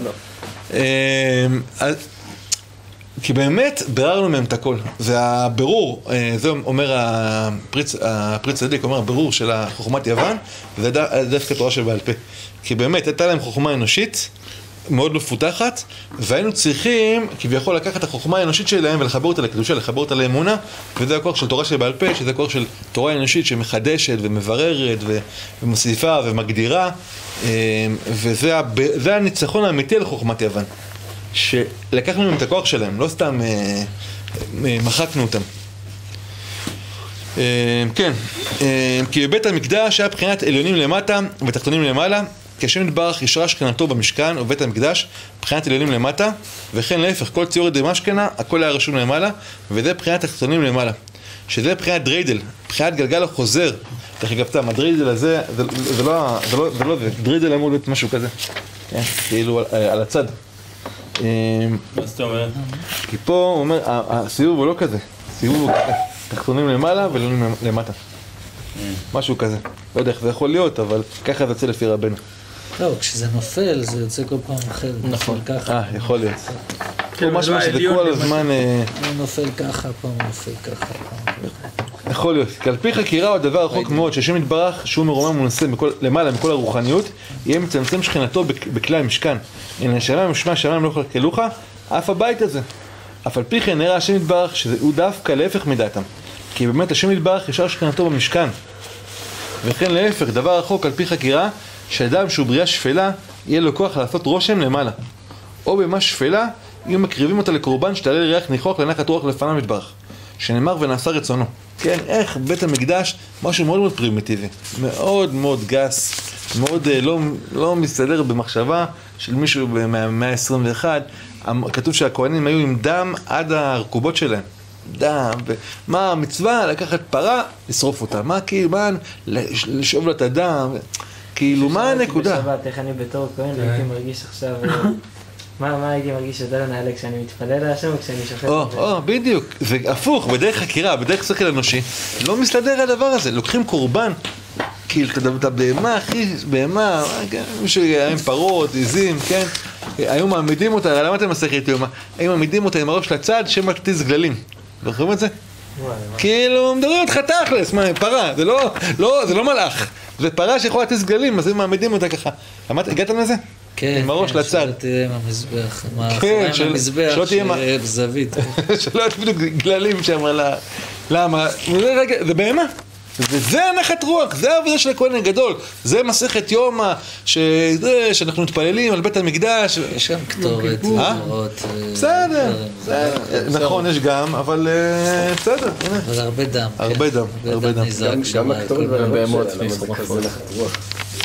כי באמת ביררנו מהם את הכל. והבירור, זה אומר הפרי צדיק, אומר הבירור של חוכמת יוון, זה דווקא תורה שבעל פה. כי באמת הייתה להם חוכמה אנושית, מאוד מפותחת, והיינו צריכים כביכול לקחת את החוכמה האנושית שלהם ולחבר אותה לקדושה, לחבר אותה לאמונה, וזה הכוח של תורה שבעל פה, שזה הכוח של תורה אנושית שמחדשת ומבררת ומוסיפה ומגדירה, וזה הניצחון האמיתי על חוכמת יוון, שלקחנו מהם את הכוח שלהם, לא סתם מחקנו אותם. כן, כי בבית המקדש היה בחינת עליונים למטה ותחתונים למעלה, כי השם יתברך ישרה שכנתו במשכן ובבית המקדש, בחינת עליונים למטה, וכן להפך, כל ציורת דמשכנה, הכל היה רשום למעלה, וזה בחינת תחתונים למעלה. שזה בחינת דריידל, בחינת גלגל החוזר. דרך אגב, הדריידל הזה, זה לא זה, דריידל אמור להיות משהו כזה. כאילו על הצד. מה זאת אומרת? כי פה הוא אומר, הסיבוב הוא לא כזה. הסיבוב הוא תחתונים למעלה ולעליונים למטה. משהו כזה. לא יודע איך זה יכול להיות, אבל ככה זה יוצא לפי רבנו. לא, כשזה נופל, זה יוצא כל פעם אחרת. נכון. יכול להיות. פה משהו שזה כל הזמן... הוא נופל ככה, פעם הוא נופל ככה. יכול להיות. כי על פי חקירה הוא הדבר רחוק מאוד, שהשם יתברך, שהוא מרומם ומנסה למעלה מכל הרוחניות, יהיה מצמצם שכנתו בכלי המשכן. הנה השמיים ושמי השמיים לא יכלכלוך, אף הבית הזה. אף על פי כן נראה השם יתברך שהוא דווקא להפך מדעתם. כי באמת השם יתברך ישר שכנתו במשכן. וכן להפך, דבר רחוק על פי חקירה, שאדם שהוא בריאה שפלה, יהיה לו כוח לעשות רושם למעלה. או במה שפלה, יהיו מקריבים אותה לקורבן שתעלה לריח ניחוח לנחת רוח לפניו יתברך. שנאמר ונעשה רצונו. כן, איך בית המקדש, משהו מאוד מאוד פרימיטיבי. מאוד מאוד גס, מאוד לא מסתדר במחשבה של מישהו במאה ה-21. כתוב שהכהנים היו עם דם עד הרכובות שלהם. דם, מה המצווה? לקחת פרה, לשרוף אותה. מה כאילו, מה לשאוב לה את הדם? כאילו, מה הנקודה? בשבת, איך אני בתור כהן הייתי מרגיש עכשיו... מה הייתי מרגיש יותר נעלה כשאני מתפלל להשם וכשאני שופט? בדיוק. זה הפוך, בדרך חקירה, בדרך שכל אנושי. לא מסתדר הדבר הזה. לוקחים קורבן, כאילו, את הבהמה, אחי, בהמה, מישהו עם פרות, עיזים, כן? היו מעמידים אותה, למה אתם מסכת יומה? היו מעמידים אותה עם הראש לצד, שמא תיז גללים. זוכרים את זה? כאילו, מדברים אותך תכלס, מה, פרה, זה לא מלאך. זה פרה שיכולה לתת סגלים, אז הם מעמידים אותה ככה. הגעת לזה? כן, עם הראש לצד. שלא תהיה עם המזבח, עם האחוריים למזבח, בזווית. שלא תהיה בדיוק גללים שם על ה... למה? זה בהמה. וזה הנחת רוח, זה העבודה של הכהן הגדול. זה מסכת יומא, שאנחנו מתפללים על בית המקדש. יש שם קטורת, זמרות. בסדר, נכון, יש גם, אבל בסדר. אבל הרבה דם. הרבה דם, הרבה דם. גם הקטורת והבהמות, למה זה כזה נחת רוח?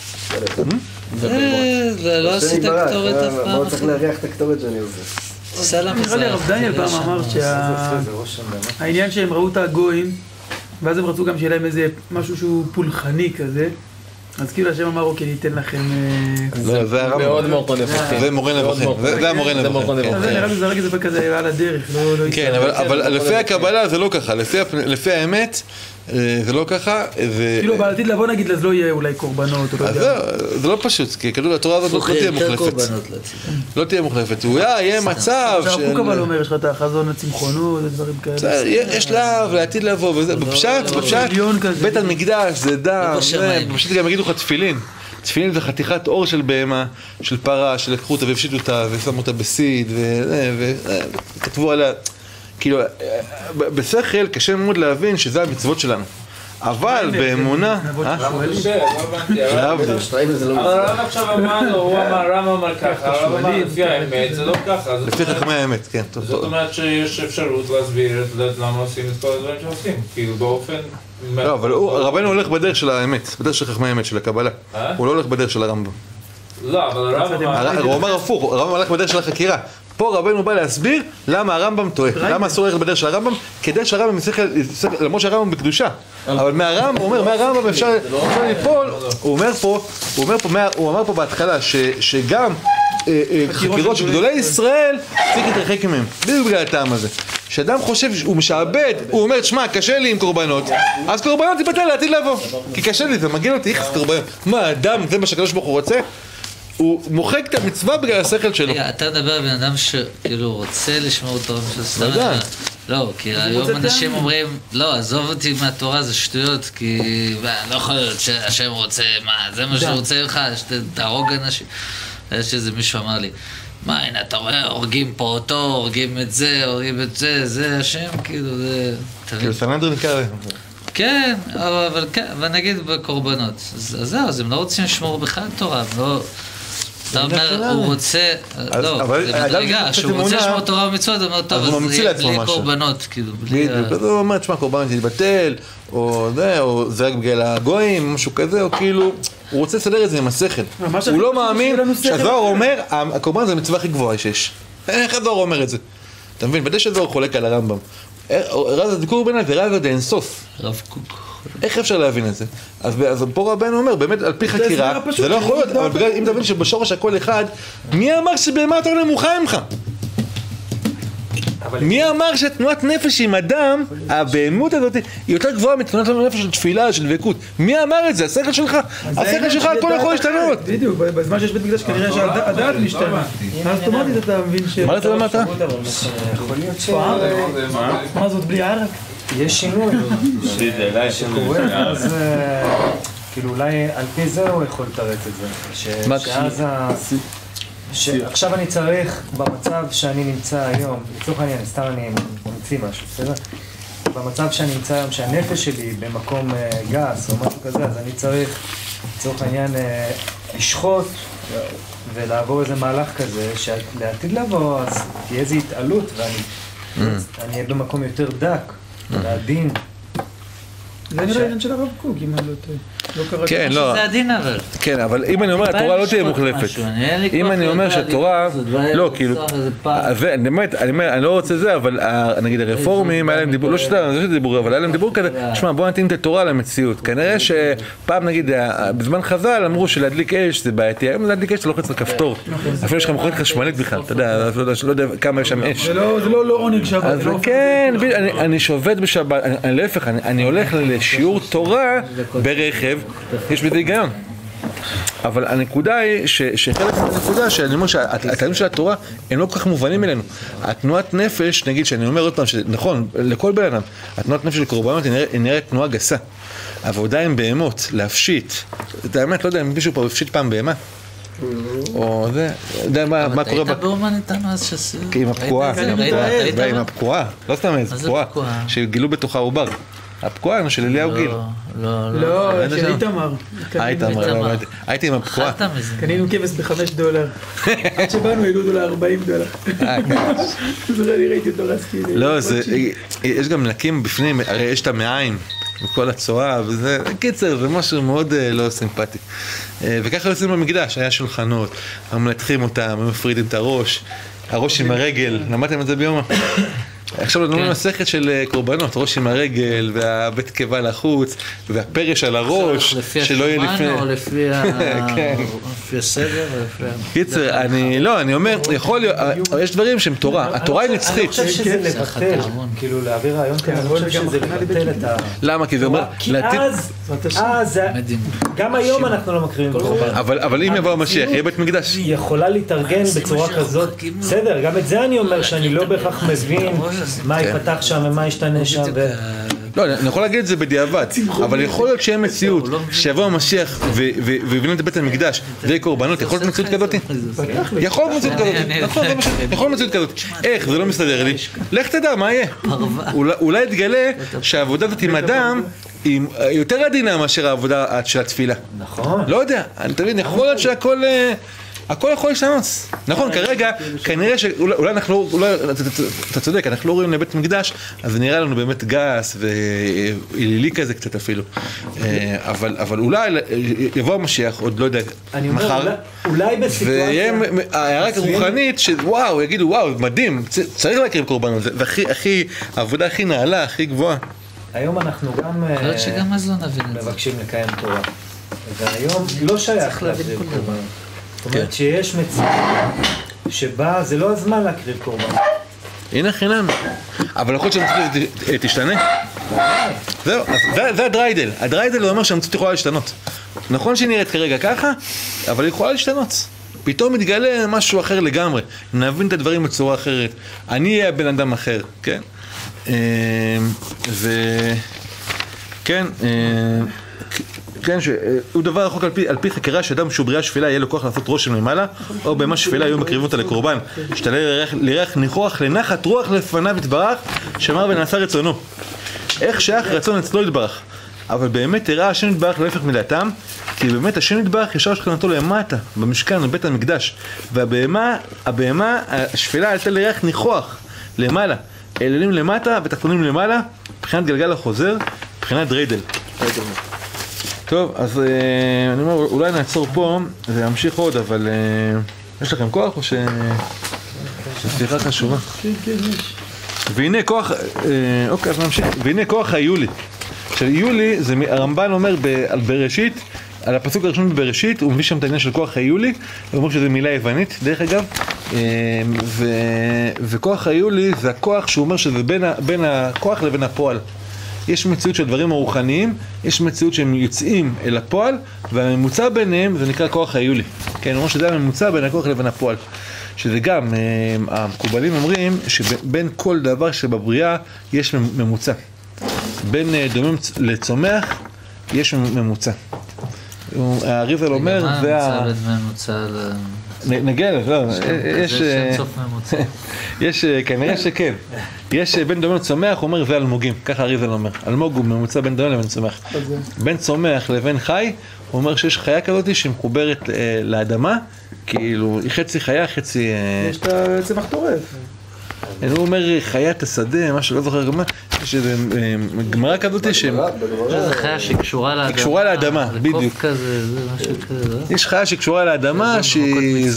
לא עשית קטורת אף פעם. מה צריך להריח את הקטורת שאני עושה? סלאם נראה לי הרב דניאל פעם אמר שהעניין שהם ראו את הגויים ואז הם רצו גם שיהיה להם איזה משהו שהוא פולחני כזה, אז כאילו השם אמר, אוקיי, ניתן לכם... זה הרב מאוד מורה נבוכים. זה מורה נבוכים. זה המורה נבוכים. נראה לי זה רגע זה כזה על הדרך, לא... כן, אבל לפי הקבלה זה לא ככה, לפי האמת זה לא ככה. כאילו בעתיד לבוא נגיד, אז לא יהיה אולי קורבנות, או לא יודע. זה לא פשוט, כי כתוב התורה הזאת לא תהיה מוחלפת. לא תהיה מוחלפת, הוא יהיה מצב של... הרב קוק אבל אומר, יש לך את החזון הצמחונות, דברים כאלה. יש לה, ולעתיד לבוא, בפשט, בית המקדש זה דם, בפשט גם יגידו לך תפילין. תפילין זה חתיכת אור של בהמה, של פרה, שלקחו אותה והפשיטו אותה ושמו אותה בסיד, וכתבו עליה. כאילו, בשכל קשה מאוד להבין שזה המצוות שלנו. אבל באמונה... למה קשה? לא הבנתי. הרב עכשיו אמר לו, הוא אמר, הרב אמר ככה, הרב אמר לפי האמת, זה לא ככה. לפי חכמי האמת, כן. זאת אומרת שיש אפשרות להסביר למה עושים את כל הדברים שעושים. כאילו באופן... לא, אבל רבנו הולך בדרך של האמת, בדרך של חכמי האמת, של הקבלה. הוא לא הולך בדרך של הרמב"ם. לא, אבל הרב אמר... הוא אמר הפוך, הרמב"ם הולך בדרך של החקירה. פה רבנו בא להסביר למה הרמב"ם טועה, למה אסור ללכת בדרך של הרמב"ם, כדי שהרמב"ם יצטרך, למרות שהרמב"ם בקדושה, אבל מהרמב"ם, הוא אומר, מהרמב"ם אפשר ליפול, הוא אמר פה בהתחלה שגם חקירות של גדולי ישראל צריך להתרחק מהם, בדיוק בגלל הטעם הזה. שאדם חושב, הוא משעבד, הוא אומר, שמע, קשה לי עם קורבנות, אז קורבנות יפתל לעתיד לבוא, כי קשה לי, זה מגיע אותי, איך קורבנות, מה, אדם, זה מה שהקדוש ברוך הוא רוצה? הוא מוחק את המצווה בגלל השכל שלו. אתה מדבר על בן אדם שכאילו רוצה לשמור תורה של לא, כי היום אנשים אומרים, לא, עזוב אותי מהתורה, זה שטויות, כי לא יכול להיות שהשם רוצה, מה, זה מה שהוא רוצה לך, שתהרוג אנשים. יש איזה מישהו אמר לי, מה, הנה, אתה רואה, הורגים פה אותו, הורגים את זה, זה השם, כאילו, זה... כאילו, סנדרין קרא. כן, אבל נגיד בקורבנות. אז זהו, אז הם לא רוצים לשמור בכלל תורה, הם לא... אתה אומר, הוא רוצה, לא, זה מדרגה, שהוא רוצה לשמור תורה ומצוות, הוא אומר, טוב, אז זה יהיה בלי קורבנות, כאילו, בלי... הוא אומר, תשמע, קורבנות יתבטל, או זה רק בגלל הגויים, משהו כזה, או כאילו, הוא רוצה לסדר את זה עם השכל. הוא לא מאמין שהזוהר אומר, הקורבן זה המצווה הכי גבוהה שיש. איך הזוהר אומר את זה? אתה מבין, בדי שהזוהר חולק על הרמב"ם. רז הדיקור בינה זה רז עד אינסוף. רב קוק. איך אפשר להבין את זה? אז פה רבנו אומר, באמת על פי חקירה, זה לא יכול להיות, אבל בגלל, אם תבין שבשורש הכל אחד, מי אמר שבהמה יותר נמוכה ממך? מי אמר שתנועת נפש עם אדם, הבהמות הזאת, היא יותר גבוהה מתנועת נפש של תפילה, של דבקות? מי אמר את זה? השכל שלך? השכל שלך הכל יכול להשתנות. בדיוק, בזמן שיש בית מקדש כנראה שהדעת משתנה. אז אוטומטית אתה מבין ש... מה אתה למדת? יכול להיות ש... מה זאת בלי ערק? יש שינוי שקורה, אז כאילו אולי על פי זה הוא יכול לתרץ את זה. שאז עכשיו אני צריך, במצב שאני נמצא היום, לצורך העניין, סתם אני ממציא משהו, בסדר? במצב שאני נמצא היום, שהנפש שלי במקום גס או משהו כזה, אז אני צריך, לצורך העניין, לשחוט ולעבור איזה מהלך כזה, שלעתיד לבוא, אז תהיה איזו התעלות ואני אהיה במקום יותר דק, ועדין. זה נראה העניין של הרב קוק, אם אני לא קראתי. כן, לא. זה הדין אבל. כן, אבל אם אני אומר, התורה לא תהיה מוחלפת. אם אני אומר שהתורה, לא, כאילו, אני לא רוצה זה, אבל נגיד הרפורמים, היה להם דיבור, לא שאתה, זה דיבור, אבל היה להם דיבור כזה, שמע, בוא נתאים את התורה למציאות. כנראה שפעם, נגיד, בזמן חז"ל אמרו שלהדליק אש זה בעייתי, היום להדליק אש זה לוחץ לכפתור. אפילו יש לך מכונית חשמלית בכלל, אתה יודע, לא יודע כמה יש שם אש. זה לא עונג שבת. אז כן, אני שובת בשבת, להפך, אני הולך לשיעור תורה ברכב, יש בזה היגיון. אבל הנקודה היא שחלק מהנקודה שאני אומר שהטעמים של התורה הם לא כל כך מובנים אלינו. התנועת נפש, נגיד שאני אומר עוד פעם שנכון, לכל בן אדם, התנועת נפש של קורבנות היא נראית תנועה גסה. עבודה עם בהמות, להפשיט, אתה באמת לא יודע אם מישהו פה הפשיט פעם בהמה? או זה, יודע מה קורה היית באומן איתנו אז שעשו? עם הפקועה, עם הפקועה, לא סתם איזה פקועה, שגילו בתוכה עובר. הפקועה של אליהו גיל. לא, של איתמר. הייתי עם הפקועה. קנינו כבש $5. עד שבאנו העלו אותו $40. זה אני ראיתי אותו רסקי. לא, יש גם נקים בפנים, הרי יש את המעיים. וכל הצועה, וזה, קיצר, זה משהו מאוד לא סימפטי. וככה עושים במקדש, היה שולחנות, מנתחים אותם, מפרידים את הראש עם הרגל, למדתם את זה ביום? עכשיו נדמה מסכת של קורבנות, ראש עם הרגל, והבית קיבה לחוץ, והפרש על הראש, שלא יהיה לפני... או לפי הסדר, או לפי... קיצר, אני אומר, יכול להיות, יש דברים שהם תורה, התורה היא נצחית. אני חושב שזה לבטל, כאילו להעביר רעיון כאן, אני חושב שזה לבטל את ה... למה? כי זה אומר... כי אז, גם היום אנחנו לא מקריבים קורבן. אבל אם יבוא המשיח, יהיה בית מקדש. היא יכולה להתארגן בצורה כזאת, בסדר, גם את זה אני אומר שאני לא בהכרח מבין מה יפתח שם ומה ישתנה שם. לא, אני יכול להגיד את זה בדיעבד, אבל יכול להיות שיהיה מציאות, שיבוא המשיח ויבנה את בית המקדש ויהיה קורבנות, יכול להיות מציאות כזאת? יכול להיות מציאות כזאת, נכון, יכול להיות מציאות כזאת. איך? זה לא מסתדר לי. לך תדע, מה יהיה? אולי תגלה שהעבודה הזאת עם אדם היא יותר עדינה מאשר העבודה של התפילה. נכון. לא יודע, אני תמיד יכול להיות שהכל... הכל יכול להשתנות. נכון, כרגע, כנראה שאולי אנחנו, אתה צודק, אנחנו לא רואים לבית מקדש, אז זה נראה לנו באמת גס ואלילי כזה קצת אפילו. אבל אולי יבוא המשיח, עוד לא יודע, מחר, אולי בסיטואציה... והערה רוחנית, שוואו, יגידו, וואו, מדהים, צריך להקריב קורבנות, העבודה הכי נעלה, הכי גבוהה. היום אנחנו גם שגם אז לא נבין את זה. מבקשים לקיים תורה. והיום לא שייך להקריב קורבנות. זאת אומרת שיש מציאות שבה זה לא הזמן להקריב קורבן. הנה חינם. אבל יכול להיות שהמציאות תשתנה? זהו, זה הדריידל. הדריידל הוא אומר שהמציאות יכולה להשתנות. נכון שהיא נראית כרגע ככה, אבל היא יכולה להשתנות. פתאום מתגלה משהו אחר לגמרי. נבין את הדברים בצורה אחרת. אני אהיה בן אדם אחר, כן? כן, שהוא דבר רחוק על פי חקירה שאדם שהוא בריאה שפלה יהיה לו כוח לעשות רושם למעלה, או בהמה שפלה היו מקריבים אותה לקורבן, שתעלה לירח ניחוח לנחת רוח לפניו יתברך, שמר ונעשה רצונו. איך שייך רצון אצלו יתברך? אבל באמת הראה השם יתברך להפך מדעתם, כי באמת השם יתברך ישר שכנתו למטה, במשכן, בבית המקדש, והבהמה השפלה עלתה לירח ניחוח למעלה, אלילים למטה ותחתונים למעלה, מבחינת גלגל החוזר, מבחינת דריידל. טוב, אז אני אומר, אולי נעצור פה וימשיך עוד, אבל יש לכם כוח או שסליחה חשובה? כן, יש. והנה כוח, אוקיי, אז נמשיך. והנה כוח היולי. עכשיו, יולי, הרמב"ן אומר על בראשית, על הפסוק הראשון בבראשית, הוא מביא שם את העניין של כוח היולי, הוא אומר שזה מילה יוונית, דרך אגב, וכוח היולי זה הכוח שהוא אומר שזה בין הכוח לבין הפועל. יש מציאות של דברים הרוחניים, יש מציאות שהם יוצאים אל הפועל, והממוצע ביניהם זה נקרא כוח היולי. כן, הוא אומר שזה הממוצע בין הכוח לבין הפועל. שזה גם, המקובלים אומרים שבין כל דבר שבבריאה יש ממוצע. בין דומם לצומח יש ממוצע. האריזל אומר, זה נגיע לזה, לא, יש, כנראה שכן. יש בין דומם לצומח, הוא אומר, זה אלמוגים, ככה האריזל אומר. אלמוג הוא ממוצע בין דומם לבין צומח. בין צומח לבין חי, הוא אומר שיש חיה כזאת שמחוברת לאדמה, כאילו, היא חצי חיה, חצי... יש את הצמח טורף. הוא אומר חיית השדה, מה שלא זוכר גם, יש איזו גמרא כזאת שזה חיה שקשורה לאדמה. שקשורה לאדמה, בדיוק. קוף כזה, זה משהו כזה, לא? יש חיה שקשורה לאדמה שהיא...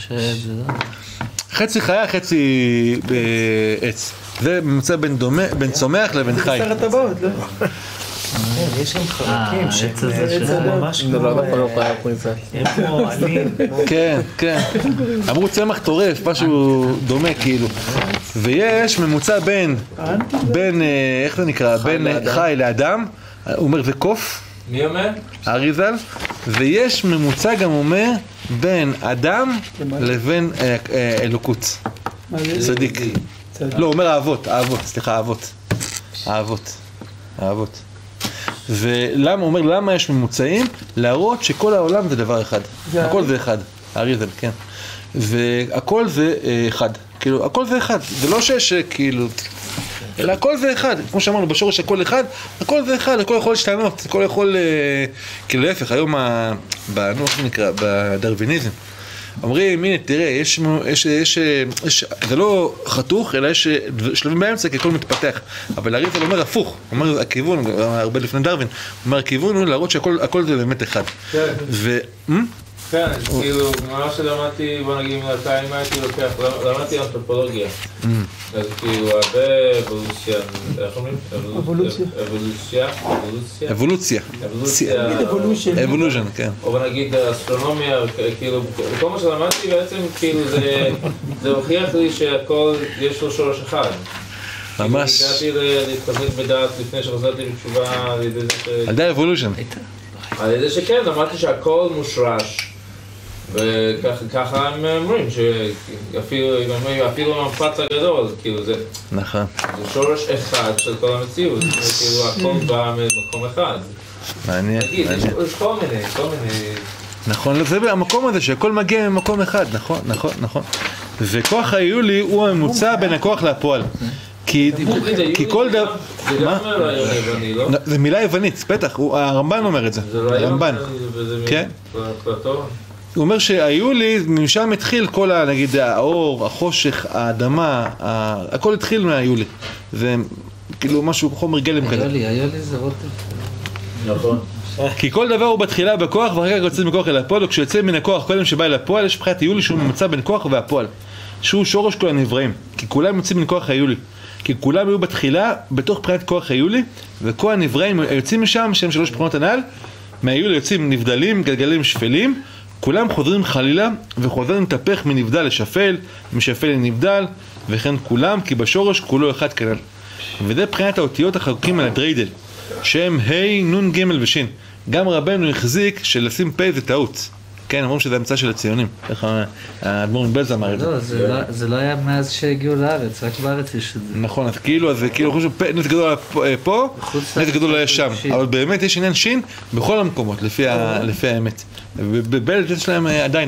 חצי חיה, חצי עץ. זה ממוצע בין צומח לבין חי. זה סרט הבאות, לא? יש גם חלקים שהם ממש כמו עלים. כן, כן. אמרו צמח טורף, משהו דומה כאילו. ויש ממוצע בין, איך זה נקרא? בין חי לאדם, הוא אומר זה קוף. מי אומר? אריזל, ויש ממוצע גם אומר בין אדם לבין אלוקות. צדיק. לא, אומר האבות. ולמה, אומר למה יש ממוצעים? להראות שכל העולם זה דבר אחד. הכל זה אחד. אריזל, כן. והכל זה אחד. כאילו, הכל זה אחד. זה לא שיש כאילו... אלא הכל זה אחד, כמו שאמרנו בשורש הכל אחד, הכל זה אחד, הכל יכול להשתנות, הכל יכול, כאילו להפך, היום איך זה נקרא, בדרוויניזם, אומרים, הנה תראה, זה לא חתוך, אלא יש שלבים באמצע, כי הכל מתפתח, אבל אריזל אומר הפוך, אומר הכיוון, הרבה לפני דרווין, אומר הכיוון הוא להראות שהכל זה באמת אחד. כן, כאילו, מה שלמדתי, בוא נגיד, מלתיים הייתי לוקח, למדתי אנתרופולוגיה. אז כאילו, הרבה אבולוציה, איך אומרים? אבולושן, כן. או בוא נגיד, אסטרונומיה, כאילו, כל מה שלמדתי בעצם, כאילו, זה הוכיח לי שהכל, יש לו שורש אחד. ממש. הגעתי להתחזק בדעת לפני שחזרתי בתשובה על ידי זה ש... על די אבולושן. על ידי שכן, אמרתי שהכל מושרש. וככה הם אומרים, שאפילו המפץ הגדול, כאילו זה... נכון. זה שורש אחד של כל המציאות, כאילו הכל בא ממקום אחד. מעניין, מעניין. יש כל מיני... נכון, זה המקום הזה שהכל מגיע ממקום אחד, נכון. וכוח היולי הוא הממוצע בין הכוח לפועל. כי כל דבר... זה גם רעיון יווני, לא? זה מילה יוונית, בטח, הרמב"ן אומר את זה. זה רעיון כן. פלטון. הוא אומר שהיולי, משם התחיל כל, נגיד, האור, החושך, האדמה, הכל התחיל מהיולי. זה כאילו משהו, חומר גלם כזה. היולי זה רוטב. נכון. כי כל דבר הוא בתחילה בכוח, ואחר כך יוצא מכוח אל הפועל, וכשיוצא מן הכוח קודם שבא אל הפועל, יש בחינת היולי שהוא ממצא בין כוח והפועל. שהוא שורש כל הנבראים. כי כולם יוצאים מן כוח היולי. כי כולם היו בתחילה בתוך בחינת כוח היולי, וכל הנבראים יוצאים משם, שהם 3 בחינות הנ"ל, מהיולי יוצאים נבדלים, גלגלים שפלים, כולם חוזרים חלילה, וחוזרים להתהפך מנבדל לשפל, משפל לנבדל, וכן כולם, כי בשורש כולו אחד כנ"ל. וזה בחינת האותיות החלוקים על הדריידל, שהם ה' נ' ג' וש'. גם רבנו החזיק שלשים פ' זה טעות. כן, אומרים שזה המצאה של הציונים. איך האדמו"ר מבעלז אמר את זה. לא, זה לא היה מאז שהגיעו לארץ, רק בארץ יש את זה. נכון, אז כאילו, חושב נזק גדול פה, נזק גדול היה שם. אבל באמת יש עניין שין בכל המקומות, לפי האמת. ובבעלז יש להם עדיין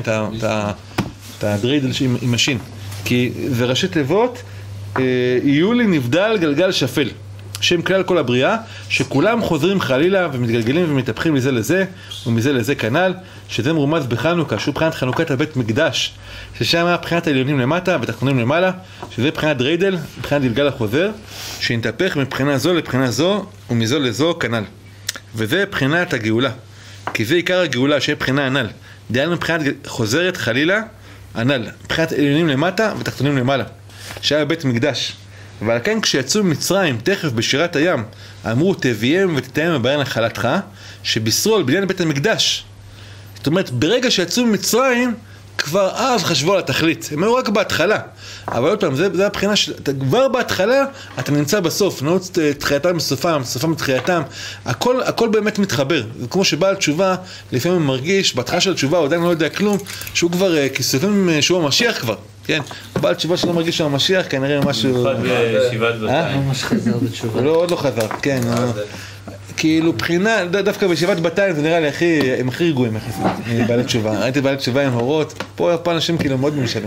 את הדריידל עם השין. כי זה ראשי תיבות, יולי נבדל גלגל שפל. שם כלל כל הבריאה, שכולם חוזרים חלילה ומתגלגלים ומתהפכים מזה לזה ומזה לזה כנ"ל, שזה מרומז בחנוכה, שהוא בחינת חנוכת הבית מקדש, ששם היה בחינת העליונים למטה ותחתונים למעלה, שזה בחינת דריידל, בחינת גלגל החוזר, שנתהפך מבחינה זו לבחינה זו ומזו לזו כנ"ל. וזה בחינת הגאולה, כי זה עיקר הגאולה שיהיה בחינה הנ"ל. דהיינו בחינת חוזרת חלילה הנ"ל, בחינת העליונים למטה ותחתונים למעלה, שהיה בית מקדש. ועל כן כשיצאו ממצרים תכף בשירת הים אמרו תביאם ותתאם בבעיה נחלתך, שבישרו על בניין בית המקדש. זאת אומרת ברגע שיצאו ממצרים כבר אז חשבו על התכלית, הם היו רק בהתחלה, אבל עוד פעם זה הבחינה כבר בהתחלה אתה נמצא בסוף, נעוץ תחייתם בסופם, סופם תחייתם, הכל באמת מתחבר. כמו שבעל תשובה לפעמים מרגיש בהתחלה של התשובה הוא עדיין לא יודע כלום, שהוא כבר כסופים שהוא המשיח כבר, כן, בעל תשובה שלא מרגיש שהוא המשיח כנראה משהו במיוחד בישיבת בתיים. ממש חזר בתשובה. לא, עוד לא חזר, כן. כאילו בחינה, דווקא בישיבת בתיים זה נראה לי הם הכי רגועים מבעלי תשובה. ראיתי בעלי תשובה עם הורות, פה אנשים כאילו מאוד ממשלים.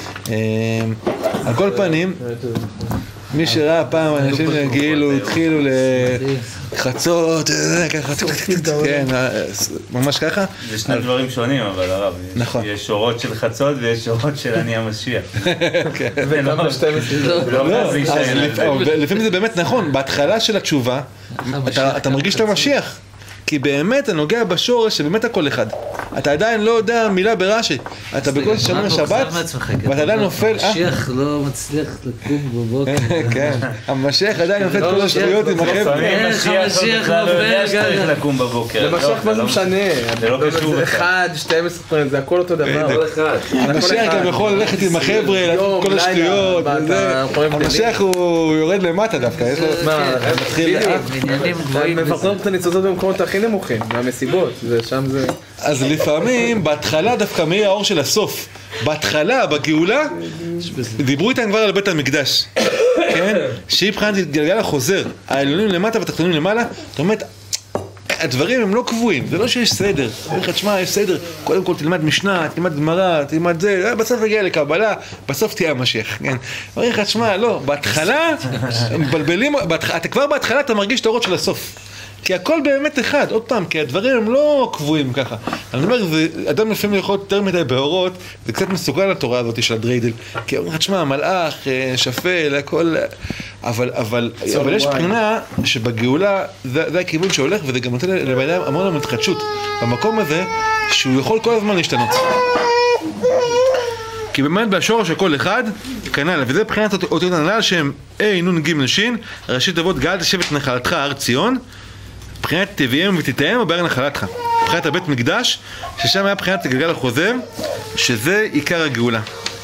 על כל פנים, מי שראה פעם אנשים כאילו התחילו לחצות, ככה, כן, ממש ככה. זה שני דברים שונים אבל הרב, יש שורות של חצות ויש שורות של אני המשיח. לפעמים זה באמת נכון, בהתחלה של התשובה אתה מרגיש את המשיח, כי באמת אתה נוגע בשורש שבאמת הכל אחד. אתה עדיין לא יודע מילה ברש"י, אתה בכל שנה שבת ואתה עדיין נופל. המשיח לא מצליח לקום בבוקר. כן, המשיח עדיין נופל כל השטויות עם החבר'ה. המשיח לא יודע שצריך לקום בבוקר. למשיח מה זה משנה? זה לא קשור בכלל. 1, 12, זה הכל אותו דבר. המשיח גם יכול ללכת עם החבר'ה, כל השטויות. המשיח הוא יורד למטה דווקא. עניינים גבוהים. מפרסם את הניצוצות במקומות הכי נמוכים, מהמסיבות, ושם זה... אז לפעמים, בהתחלה דווקא מאיר האור של הסוף. בהתחלה, בגאולה, דיברו איתם כבר על בית המקדש. כן? שהיא מבחינת גלגל החוזר, העליונים למטה והתחתונים למעלה, זאת אומרת, הדברים הם לא קבועים, זה לא שיש סדר. אומר לך, תשמע, יש סדר, קודם כל תלמד משנה, תלמד גמרא, תלמד זה, בסוף הגיע לקבלה, בסוף תהיה המשיח, כן? אומר לך, תשמע, לא, בהתחלה, מבלבלים, אתה כבר בהתחלה אתה מרגיש את האורות של הסוף. כי הכל באמת אחד, עוד פעם, כי הדברים הם לא קבועים ככה. אני אומר, אדם לפעמים יכול יותר מדי באורות, זה קצת מסוגל לתורה הזאת של הדריידל. כי אומר לך, תשמע, מלאך, שפל, הכל... אבל יש בחינה שבגאולה זה הכיוון שהולך, וזה גם נותן לבן אדם המון התחדשות במקום הזה, שהוא יכול כל הזמן להשתנות. כי באמת בשורש של כל אחד, כנ"ל, וזה בחינת אותיות הנ"ל שהם A, נ', ג', ש', ראשי תיבות גאל תשב את נחלתך הר ציון, בחינת תביאם ותתאם או בהר נחלתך. בחינת הבית מקדש, ששם היה בחינת גלגל החוזר, שזה עיקר הגאולה.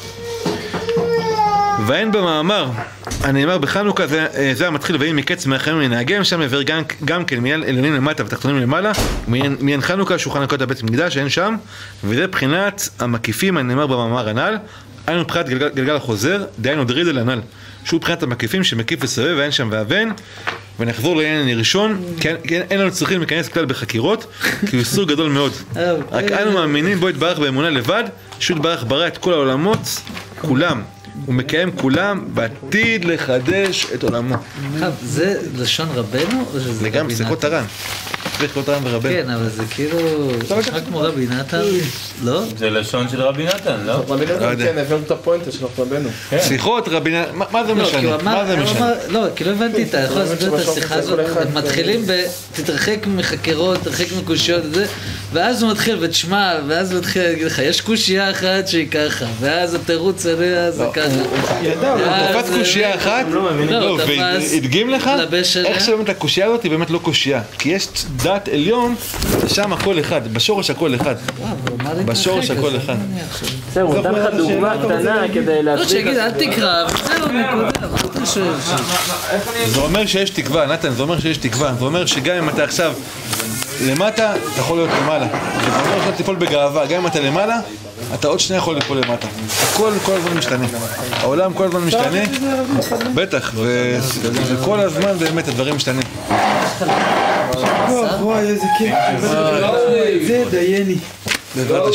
ואין במאמר, הנאמר בחנוכה, זה המתחיל ויהי מקץ מהחיים לנהגם, שם עבר גם כן מעניין עליונים למטה ותחתונים למעלה, מעניין חנוכה שהוא חנוכת הבית מקדש, אין שם, וזה בחינת המקיפים הנאמר במאמר הנ"ל, היינו בחינת גלגל החוזר, דהיינו דרידל הנ"ל, שהוא בחינת המקיפים שמקיף וסובב ואין שם ואבן, ונחזור לעניין הראשון, כי אין לנו צריכים להיכנס כלל בחקירות, כי הוא איסור גדול מאוד. רק אנו מאמינים בו יתברך באמונה לבד, שהוא יתברך ברא את כל העולמות, כולם. הוא מקיים כולם בעתיד לחדש את עולמו. זה לשון רבנו? זה גם שיחות הר"ן. שיחות הר"ן ורבנו. כן, אבל זה כאילו... נשמע כמו רבי נתן, לא? זה לשון של רבי נתן, לא? רבי נתן, כן, הבאנו את הפואנטה של רבנו. שיחות רבי נתן, מה זה משנה? מה זה משנה? לא, כי לא הבנתי, אתה יכול להסביר את השיחה הזאת, הם מתחילים תתרחק מחקירות, תתרחק מקושיות וזה, ואז הוא מתחיל ותשמע, ואז הוא מתחיל להגיד לך, יש קושייה אחת שהיא ככה, ואז התירוץ עליה זה ככה. הוא תפס קושייה אחת, והדגים לך, איך שבאמת הקושייה הזאת היא באמת לא קושייה, כי יש דת עליון, שם הכל אחד, בשורש הכל אחד. בשורש הכל אחד. זהו, הוא נתן לך דוגמה קטנה כדי לא, שיגיד, אל תקרא, זהו, נקודה. זה אומר שיש תקווה, נתן, זה אומר שיש תקווה. זה אומר שגם אם אתה עכשיו למטה, אתה יכול להיות למעלה. זה אומר שאתה תיפול בגאווה, גם אם אתה למעלה, אתה עוד שנייה יכול ליפול למטה. הכל כל הזמן משתנה. העולם כל הזמן משתנה, בטח, וכל הזמן באמת הדברים משתנים. וואי, איזה כיף. זה דייני.